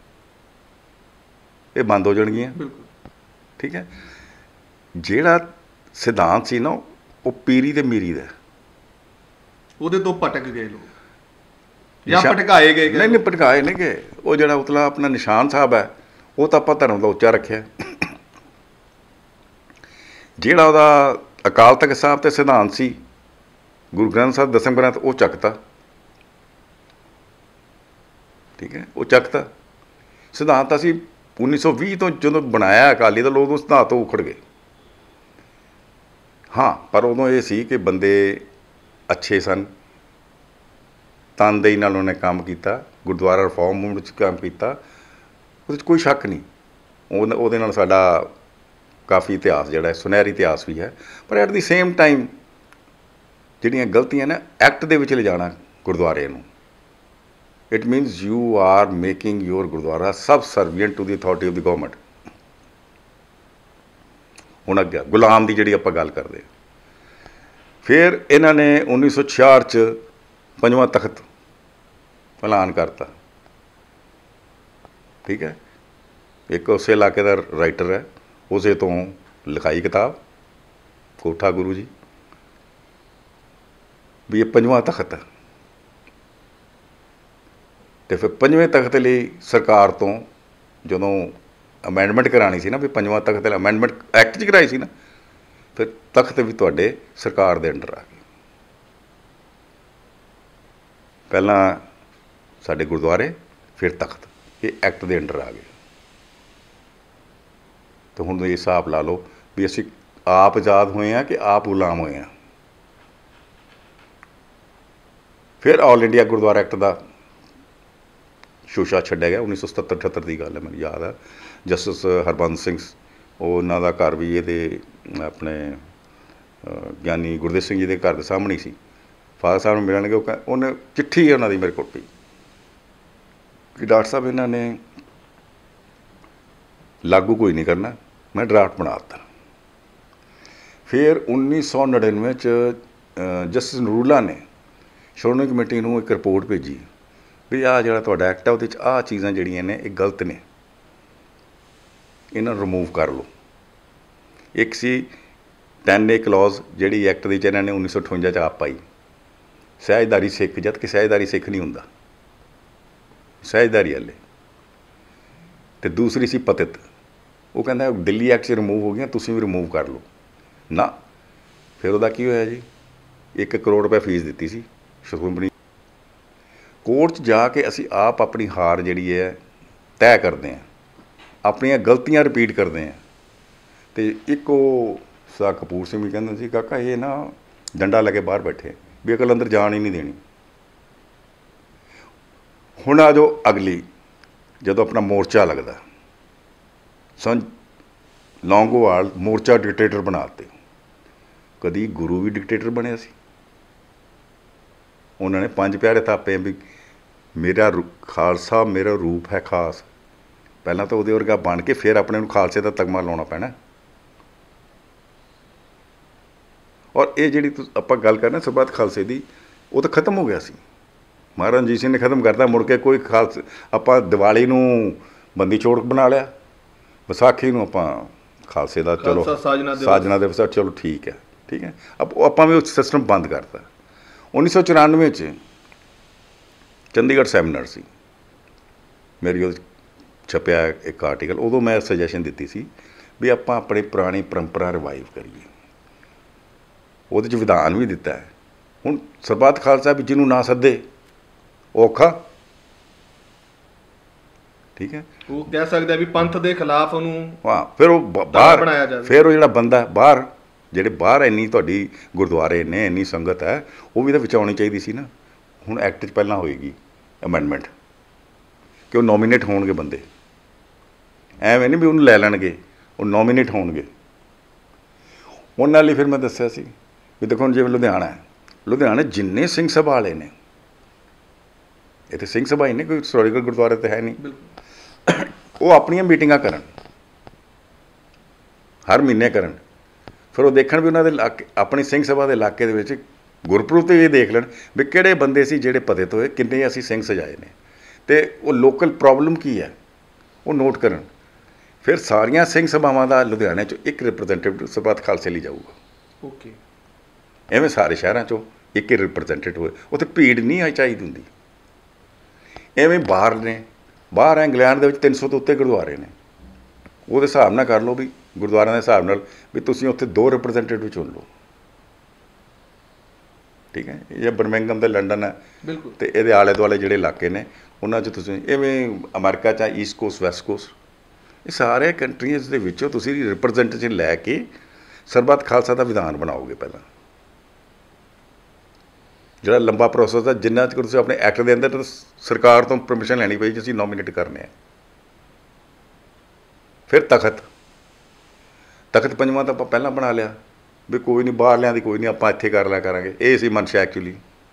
ਇਹ ਬੰਦ ਹੋ ਜਾਣਗੀਆਂ। ਠੀਕ ਹੈ, ਜਿਹੜਾ ਸਿਧਾਂਤ ਸੀ ਨਾ ਉਹ ਪੀਰੀ ਤੇ ਮੀਰੀ ਦਾ, ਉਹਦੇ ਤੋਂ ਭਟਕ ਗਏ ਲੋਕ ਜਾਂ ਭਟਕਾਏ ਗਏ? ਨਹੀਂ ਭਟਕਾਏ ਨਹੀਂ ਗਏ। ਉਹ ਜਿਹੜਾ ਉਤਲਾ ਆਪਣਾ ਨਿਸ਼ਾਨ ਸਾਹਿਬ ਹੈ ਉਹ ਤਾਂ ਆਪਾਂ ਧਰਮ ਦਾ ਉੱਚਾ ਰੱਖਿਆ। ਜਿਹੜਾ ਉਹਦਾ ਅਕਾਲ ਤਖਤ ਸਾਹਿਬ ਤੇ ਸਿਧਾਂਤ ਸੀ, ਗੁਰੂ ਗ੍ਰੰਥ ਸਾਹਿਬ ਦਸਮ ਗ੍ਰੰਥ, ਉਹ ਚੱਕਤਾ। ਠੀਕ ਹੈ, ਉਹ ਚੱਕਤਾ। ਸਿਧਾਂਤ ਅਸੀਂ 1920 ਤੋਂ ਜਦੋਂ ਬਣਾਇਆ ਅਕਾਲੀ ਦਲ, ਉਦੋਂ ਸਿਧਾਂਤ ਤੋਂ ਉਖੜ ਗਏ। ਹਾਂ, ਪਰ ਉਦੋਂ ਇਹ ਸੀ ਕਿ ਬੰਦੇ ਅੱਛੇ ਸਨ, ਤਨਦੇਹੀ ਨਾਲ ਉਹਨੇ ਕੰਮ ਕੀਤਾ, ਗੁਰਦੁਆਰਾ ਰਿਫੋਰਮ ਮੂਵਮੈਂਟ 'ਚ ਕੰਮ ਕੀਤਾ, ਉਹਦੇ 'ਚ ਕੋਈ ਸ਼ੱਕ ਨਹੀਂ। ਉਹਦੇ ਨਾਲ ਸਾਡਾ ਕਾਫੀ ਇਤਿਹਾਸ ਜਿਹੜਾ ਹੈ ਸੁਨਹਿਰੀ ਇਤਿਹਾਸ ਵੀ ਹੈ। ਪਰ ਐਟ ਦੀ ਸੇਮ ਟਾਈਮ ਜਿਹੜੀਆਂ ਗਲਤੀਆਂ ਨੇ ਐਕਟ ਦੇ ਵਿੱਚ ਲਿਜਾਣਾ ਗੁਰਦੁਆਰੇ ਨੂੰ, it means you are making your gurdwara subservient to the authority of the government. ਹੁਣ ਅੱਗੇ ਗੁਲਾਮ ਦੀ ਜਿਹੜੀ ਆਪਾਂ ਗੱਲ ਕਰਦੇ, ਫਿਰ ਇਹਨਾਂ ਨੇ 1966 'ਚ 5ਵਾਂ ਤਖਤ ਐਲਾਨ ਕਰਤਾ। ਠੀਕ ਹੈ, ਇੱਕ ਉਸੇ ਇਲਾਕੇ ਦਾ ਰਾਈਟਰ ਹੈ, ਉਸੇ ਤੋਂ ਲਿਖਾਈ ਕਿਤਾਬ ਕੋਠਾ ਗੁਰੂ ਜੀ, ਵੀ ਇਹ ਪੰਜਵਾਂ ਤਖਤ ਹੈ। ਅਤੇ ਫਿਰ ਪੰਜਵੇਂ ਤਖਤ ਲਈ ਸਰਕਾਰ ਤੋਂ ਜਦੋਂ ਅਮੈਂਡਮੈਂਟ ਕਰਾਉਣੀ ਸੀ ਨਾ, ਵੀ ਪੰਜਵਾਂ ਤਖਤ ਲਈ ਅਮੈਂਡਮੈਂਟ ਐਕਟ 'ਚ ਕਰਾਈ ਸੀ ਨਾ, ਫਿਰ ਤਖਤ ਵੀ ਤੁਹਾਡੇ ਸਰਕਾਰ ਦੇ ਅੰਡਰ ਆ ਗਏ। ਪਹਿਲਾਂ ਸਾਡੇ ਗੁਰਦੁਆਰੇ, ਫਿਰ ਤਖਤ, ਇਹ ਐਕਟ ਦੇ ਅੰਡਰ ਆ ਗਏ। ਅਤੇ ਹੁਣ ਇਹ ਹਿਸਾਬ ਲਾ ਲਓ ਵੀ ਅਸੀਂ ਆਪ ਆਜ਼ਾਦ ਹੋਏ ਹਾਂ ਕਿ ਆਪ ਗੁਲਾਮ ਹੋਏ ਹਾਂ। ਫਿਰ ਆਲ ਇੰਡੀਆ ਗੁਰਦੁਆਰਾ ਐਕਟ ਦਾ ਸ਼ੋਸ਼ਾ ਛੱਡਿਆ ਗਿਆ। 1977-78 ਦੀ ਗੱਲ ਹੈ, ਮੈਨੂੰ ਯਾਦ ਹੈ। ਜਸਟਿਸ ਹਰਬੰਸ ਸਿੰਘ, ਉਹ ਉਹਨਾਂ ਦਾ ਘਰ ਵੀ ਇਹਦੇ ਆਪਣੇ ਗਿਆਨੀ ਗੁਰਦੇਵ ਸਿੰਘ ਜੀ ਦੇ ਘਰ ਦੇ ਸਾਹਮਣੇ ਹੀ ਸੀ। ਫਾਦਰ ਸਾਹਿਬ ਨੂੰ ਮਿਲਣਗੇ, ਉਹਨੇ ਚਿੱਠੀ ਉਹਨਾਂ ਦੀ ਮੇਰੇ ਕੋਲ ਪਈ ਕਿ ਡਾਕਟਰ ਸਾਹਿਬ ਇਹਨਾਂ ਨੇ ਲਾਗੂ ਕੋਈ ਨਹੀਂ ਕਰਨਾ, ਮੈਂ ਡਰਾਫਟ ਬਣਾ ਦਿੱਤਾ। ਫਿਰ 1999 'ਚ ਜਸਟਿਸ ਨਰੂਲਾ ਨੇ ਸ਼੍ਰੋਮਣੀ ਕਮੇਟੀ ਨੂੰ ਇੱਕ ਰਿਪੋਰਟ ਭੇਜੀ ਵੀ ਆਹ ਜਿਹੜਾ ਤੁਹਾਡਾ ਐਕਟ ਹੈ ਉਹਦੇ 'ਚ ਆਹ ਚੀਜ਼ਾਂ ਜਿਹੜੀਆਂ ਨੇ ਇਹ ਗਲਤ ਨੇ, ਇਹਨਾਂ ਨੂੰ ਰਿਮੂਵ ਕਰ ਲਓ। ਇੱਕ ਸੀ 10A ਕਲੌਜ਼, ਜਿਹੜੀ ਐਕਟ ਦੇ 'ਚ ਇਹਨਾਂ ਨੇ 1958 'ਚ ਆਪ ਪਾਈ, ਸਹਿਜਦਾਰੀ ਸਿੱਖ, ਜਦ ਕਿ ਸਹਿਜਦਾਰੀ ਸਿੱਖ ਨਹੀਂ ਹੁੰਦਾ, ਸਹਿਜਦਾਰੀ ਵਾਲੇ। ਅਤੇ ਦੂਸਰੀ ਸੀ ਪਤਿਤ, ਉਹ ਕਹਿੰਦਾ ਦਿੱਲੀ ਐਕਟ 'ਚ ਰਿਮੂਵ ਹੋ ਗਈਆਂ, ਤੁਸੀਂ ਵੀ ਰਿਮੂਵ ਕਰ ਲਓ ਨਾ। ਫਿਰ ਉਹਦਾ ਕੀ ਹੋਇਆ ਜੀ, 1 ਕਰੋੜ ਰੁਪਏ ਫੀਸ ਦਿੱਤੀ ਸੀ ਸ਼੍ਰੋਮਣੀ ਕੋਰਟ 'ਚ ਜਾ ਕੇ। ਅਸੀਂ ਆਪ ਆਪਣੀ ਹਾਰ ਜਿਹੜੀ ਹੈ ਤੈਅ ਕਰਦੇ ਹਾਂ, ਆਪਣੀਆਂ ਗਲਤੀਆਂ ਰਿਪੀਟ ਕਰਦੇ ਹਾਂ। ਅਤੇ ਇੱਕ ਉਹ ਸਾ ਕਪੂਰ ਸਿੰਘ ਵੀ ਕਹਿੰਦਾ ਸੀ, ਕਾਕਾ ਇਹ ਨਾ ਡੰਡਾ ਲੈ ਕੇ ਬਾਹਰ ਬੈਠੇ ਵੀ ਅਕਲ ਅੰਦਰ ਜਾਣ ਹੀ ਨਹੀਂ ਦੇਣੀ। ਹੁਣ ਆ ਜਾਓ ਅਗਲੀ, ਜਦੋਂ ਆਪਣਾ ਮੋਰਚਾ ਲੱਗਦਾ, ਲੌਂਗੋਵਾਲ ਮੋਰਚਾ ਡਿਕਟੇਟਰ ਬਣਾ ਦਿੱਤੇ। ਕਦੀ ਗੁਰੂ ਵੀ ਡਿਕਟੇਟਰ ਬਣਿਆ ਸੀ? ਉਹਨਾਂ ਨੇ 5 ਪਿਆਰੇ ਥਾਪੇ ਵੀ ਮੇਰਾ ਖਾਲਸਾ ਮੇਰਾ ਰੂਪ ਹੈ ਖਾਸ। ਪਹਿਲਾਂ ਤਾਂ ਉਹਦੇ ਵਰਗਾ ਬਣ ਕੇ ਫਿਰ ਆਪਣੇ ਨੂੰ ਖਾਲਸੇ ਦਾ ਤਗਮਾ ਲਾਉਣਾ ਪੈਣਾ। ਔਰ ਇਹ ਜਿਹੜੀ ਆਪਾਂ ਗੱਲ ਕਰ ਰਹੇ ਸਰਬੱਤ ਖਾਲਸੇ ਦੀ, ਉਹ ਤਾਂ ਖਤਮ ਹੋ ਗਿਆ ਸੀ। ਮਹਾਰਾਜਾ ਰਣਜੀਤ ਸਿੰਘ ਨੇ ਖਤਮ ਕਰਤਾ। ਮੁੜ ਕੇ ਕੋਈ ਖਾਲਸਾ, ਆਪਾਂ ਦੀਵਾਲੀ ਨੂੰ ਬੰਦੀ ਛੋੜ ਬਣਾ ਲਿਆ, ਵਿਸਾਖੀ ਨੂੰ ਆਪਾਂ ਖਾਲਸੇ ਦਾ ਚਲੋ ਸਾਜਨਾ ਦਿਵਸ, ਚਲੋ ਠੀਕ ਹੈ, ਠੀਕ ਹੈ। ਆਪਾਂ ਵੀ ਉਹ ਸਿਸਟਮ ਬੰਦ ਕਰਤਾ। 1994 'ਚ ਚੰਡੀਗੜ੍ਹ ਸੈਮੀਨਾਰ ਸੀ, ਮੇਰੀ ਉਹ ਛਪਿਆ ਇੱਕ ਆਰਟੀਕਲ। ਉਦੋਂ ਮੈਂ ਸੁਜੈਸ਼ਨ ਦਿੱਤੀ ਸੀ ਵੀ ਆਪਾਂ ਆਪਣੀ ਪੁਰਾਣੀ ਪਰੰਪਰਾ ਰਿਵਾਈਵ ਕਰੀਏ। ਉਹਦੇ 'ਚ ਵਿਧਾਨ ਵੀ ਦਿੱਤਾ ਹੈ। ਹੁਣ ਸਰਬੱਤ ਖਾਲਸਾ ਵੀ ਜਿਹਨੂੰ ਨਾ ਸੱਦੇ ਔਖਾ, ਠੀਕ ਹੈ। ਉਹ ਕਹਿ ਸਕਦੇ ਵੀ ਪੰਥ ਦੇ ਖਿਲਾਫ ਉਹਨੂੰ, ਹਾਂ। ਫਿਰ ਉਹ ਬਾਹਰ ਬਣਾਇਆ ਜਾਵੇ। ਫਿਰ ਉਹ ਜਿਹੜਾ ਬੰਦਾ ਬਾਹਰ, ਜਿਹੜੇ ਬਾਹਰ ਇੰਨੀ ਤੁਹਾਡੀ ਗੁਰਦੁਆਰੇ ਨੇ, ਇੰਨੀ ਸੰਗਤ ਹੈ, ਉਹ ਵੀ ਤਾਂ ਵਿੱਚ ਆਉਣੀ ਚਾਹੀਦੀ ਸੀ ਨਾ। ਹੁਣ ਐਕਟ 'ਚ ਪਹਿਲਾਂ ਹੋਏਗੀ ਅਮੈਂਡਮੈਂਟ ਕਿ ਉਹ ਨੋਮੀਨੇਟ ਹੋਣਗੇ ਬੰਦੇ, ਐਵੇਂ ਨਹੀਂ ਵੀ ਉਹਨੂੰ ਲੈ ਲੈਣਗੇ, ਉਹ ਨੋਮੀਨੇਟ ਹੋਣਗੇ। ਉਹਨਾਂ ਲਈ ਫਿਰ ਮੈਂ ਦੱਸਿਆ ਸੀ ਵੀ ਦੇਖੋ ਹੁਣ ਜਿਵੇਂ ਲੁਧਿਆਣਾ ਹੈ, ਲੁਧਿਆਣੇ ਜਿੰਨੇ ਸਿੰਘ ਸਭਾ ਵਾਲੇ ਨੇ, ਇੱਥੇ ਸਿੰਘ ਸਭਾ ਹੀ ਨਹੀਂ, ਕੋਈ ਹਿਸਟੋਰੀਕਲ ਗੁਰਦੁਆਰੇ ਤਾਂ ਹੈ ਨਹੀਂ, ਉਹ ਆਪਣੀਆਂ ਮੀਟਿੰਗਾਂ ਕਰਨ, ਹਰ ਮਹੀਨੇ ਕਰਨ। ਫਿਰ ਉਹ ਦੇਖਣ ਵੀ ਉਹਨਾਂ ਦੇ ਇਲਾਕੇ, ਆਪਣੀ ਸਿੰਘ ਸਭਾ ਦੇ ਇਲਾਕੇ ਦੇ ਵਿੱਚ ਗੁਰਪੁਰਬ 'ਤੇ ਇਹ ਦੇਖ ਲੈਣ ਵੀ ਕਿਹੜੇ ਬੰਦੇ ਸੀ ਜਿਹੜੇ ਪਤਿਤ ਹੋਏ, ਕਿੰਨੇ ਅਸੀਂ ਸਿੰਘ ਸਜਾਏ ਨੇ, ਅਤੇ ਉਹ ਲੋਕਲ ਪ੍ਰੋਬਲਮ ਕੀ ਹੈ ਉਹ ਨੋਟ ਕਰਨ। ਫਿਰ ਸਾਰੀਆਂ ਸਿੰਘ ਸਭਾਵਾਂ ਦਾ ਲੁਧਿਆਣੇ 'ਚੋਂ ਇੱਕ ਰਿਪਰੈਜ਼ੈਂਟੇਟਿਵ ਸਰਬੱਤ ਖਾਲਸੇ ਲਈ ਜਾਊਗਾ। ਓਕੇ। ਐਵੇਂ ਸਾਰੇ ਸ਼ਹਿਰਾਂ 'ਚੋਂ ਇੱਕ ਹੀ ਰਿਪਰੈਜ਼ੈਂਟੇਟਿਵ ਹੋਏ, ਉੱਥੇ ਭੀੜ ਨਹੀਂ ਚਾਹੀਦੀ ਹੁੰਦੀ। ਐਵੇਂ ਬਾਹਰ ਨੇ, ਬਾਹਰ ਇੰਗਲੈਂਡ ਦੇ ਵਿੱਚ 300 ਤੋਂ ਉੱਤੇ ਗੁਰਦੁਆਰੇ ਨੇ, ਉਹਦੇ ਹਿਸਾਬ ਨਾਲ ਕਰ ਲਓ ਵੀ ਗੁਰਦੁਆਰਿਆਂ ਦੇ ਹਿਸਾਬ ਨਾਲ ਵੀ ਤੁਸੀਂ ਉੱਥੇ 2 ਰਿਪਰੈਜ਼ੈਂਟੇਟਿਵ ਚੁਣ ਲਓ, ਠੀਕ ਹੈ। ਇਹ ਬਰਮਿੰਘਮ ਤੇ ਲੰਡਨ ਹੈ, ਬਿਲਕੁਲ, ਅਤੇ ਇਹਦੇ ਆਲੇ ਦੁਆਲੇ ਜਿਹੜੇ ਇਲਾਕੇ ਨੇ ਉਹਨਾਂ 'ਚ ਤੁਸੀਂ, ਇਵੇਂ ਅਮਰੀਕਾ 'ਚ ਈਸਟ ਕੋਸਟ ਵੈਸਟ ਕੋਸਟ, ਇਹ ਸਾਰੇ ਕੰਟਰੀਜ਼ ਦੇ ਵਿੱਚੋਂ ਤੁਸੀਂ ਰਿਪਰੈਜ਼ੈਂਟੇਸ਼ਨ ਲੈ ਕੇ ਸਰਬੱਤ ਖਾਲਸਾ ਦਾ ਵਿਧਾਨ ਬਣਾਓਗੇ। ਪਹਿਲਾਂ ਜਿਹੜਾ ਲੰਬਾ ਪ੍ਰੋਸੈਸ ਹੈ, ਜਿੰਨਾ ਚਿਰ ਤੁਸੀਂ ਆਪਣੇ ਐਕਟ ਦੇ ਅੰਦਰ ਸਰਕਾਰ ਤੋਂ ਪਰਮਿਸ਼ਨ ਲੈਣੀ ਪਈ ਕਿ ਅਸੀਂ ਨੋਮੀਨੇਟ ਕਰਨੇ ਆ। ਫਿਰ ਤਖਤ ਪੰਜਵਾਂ ਤਾਂ ਆਪਾਂ ਪਹਿਲਾਂ ਬਣਾ ਲਿਆ ਵੀ ਕੋਈ ਨਹੀਂ, ਬਾਹਰਲਿਆਂ ਦੀ ਕੋਈ ਨਹੀਂ, ਆਪਾਂ ਇੱਥੇ ਕਰ ਲਿਆ ਕਰਾਂਗੇ। ਇਹ ਸੀ ਮਨਸ਼ਾ ਐਕਚੁਅਲੀ।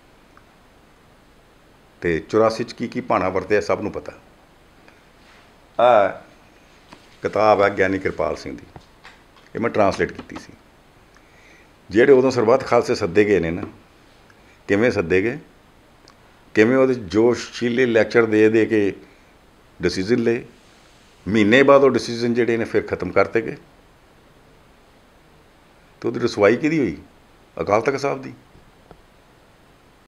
ਅਤੇ 84 'ਚ ਕੀ ਭਾਣਾ ਵਰਤਿਆ ਸਭ ਨੂੰ ਪਤਾ। ਆਹ ਕਿਤਾਬ ਹੈ ਗਿਆਨੀ ਕਿਰਪਾਲ ਸਿੰਘ ਦੀ, ਇਹ ਮੈਂ ਟਰਾਂਸਲੇਟ ਕੀਤੀ ਸੀ। ਜਿਹੜੇ ਉਦੋਂ ਸਰਬੱਤ ਖਾਲਸੇ ਸੱਦੇ ਗਏ ਨੇ ਨਾ, ਕਿਵੇਂ ਸੱਦੇ ਗਏ, ਕਿਵੇਂ ਉਹਦੇ ਜੋਸ਼ੀਲੇ ਲੈਕਚਰ ਦੇ ਕੇ ਡਿਸੀਜ਼ਨ ਲਏ। ਮਹੀਨੇ ਬਾਅਦ ਉਹ ਡਿਸੀਜ਼ਨ ਜਿਹੜੇ ਨੇ ਫਿਰ ਖ਼ਤਮ ਕਰਤੇ ਗਏ। ਅਤੇ ਉਹਦੀ ਰਸਵਾਈ ਕਿਹਦੀ ਹੋਈ? ਅਕਾਲ ਤਖ਼ਤ ਸਾਹਿਬ ਦੀ।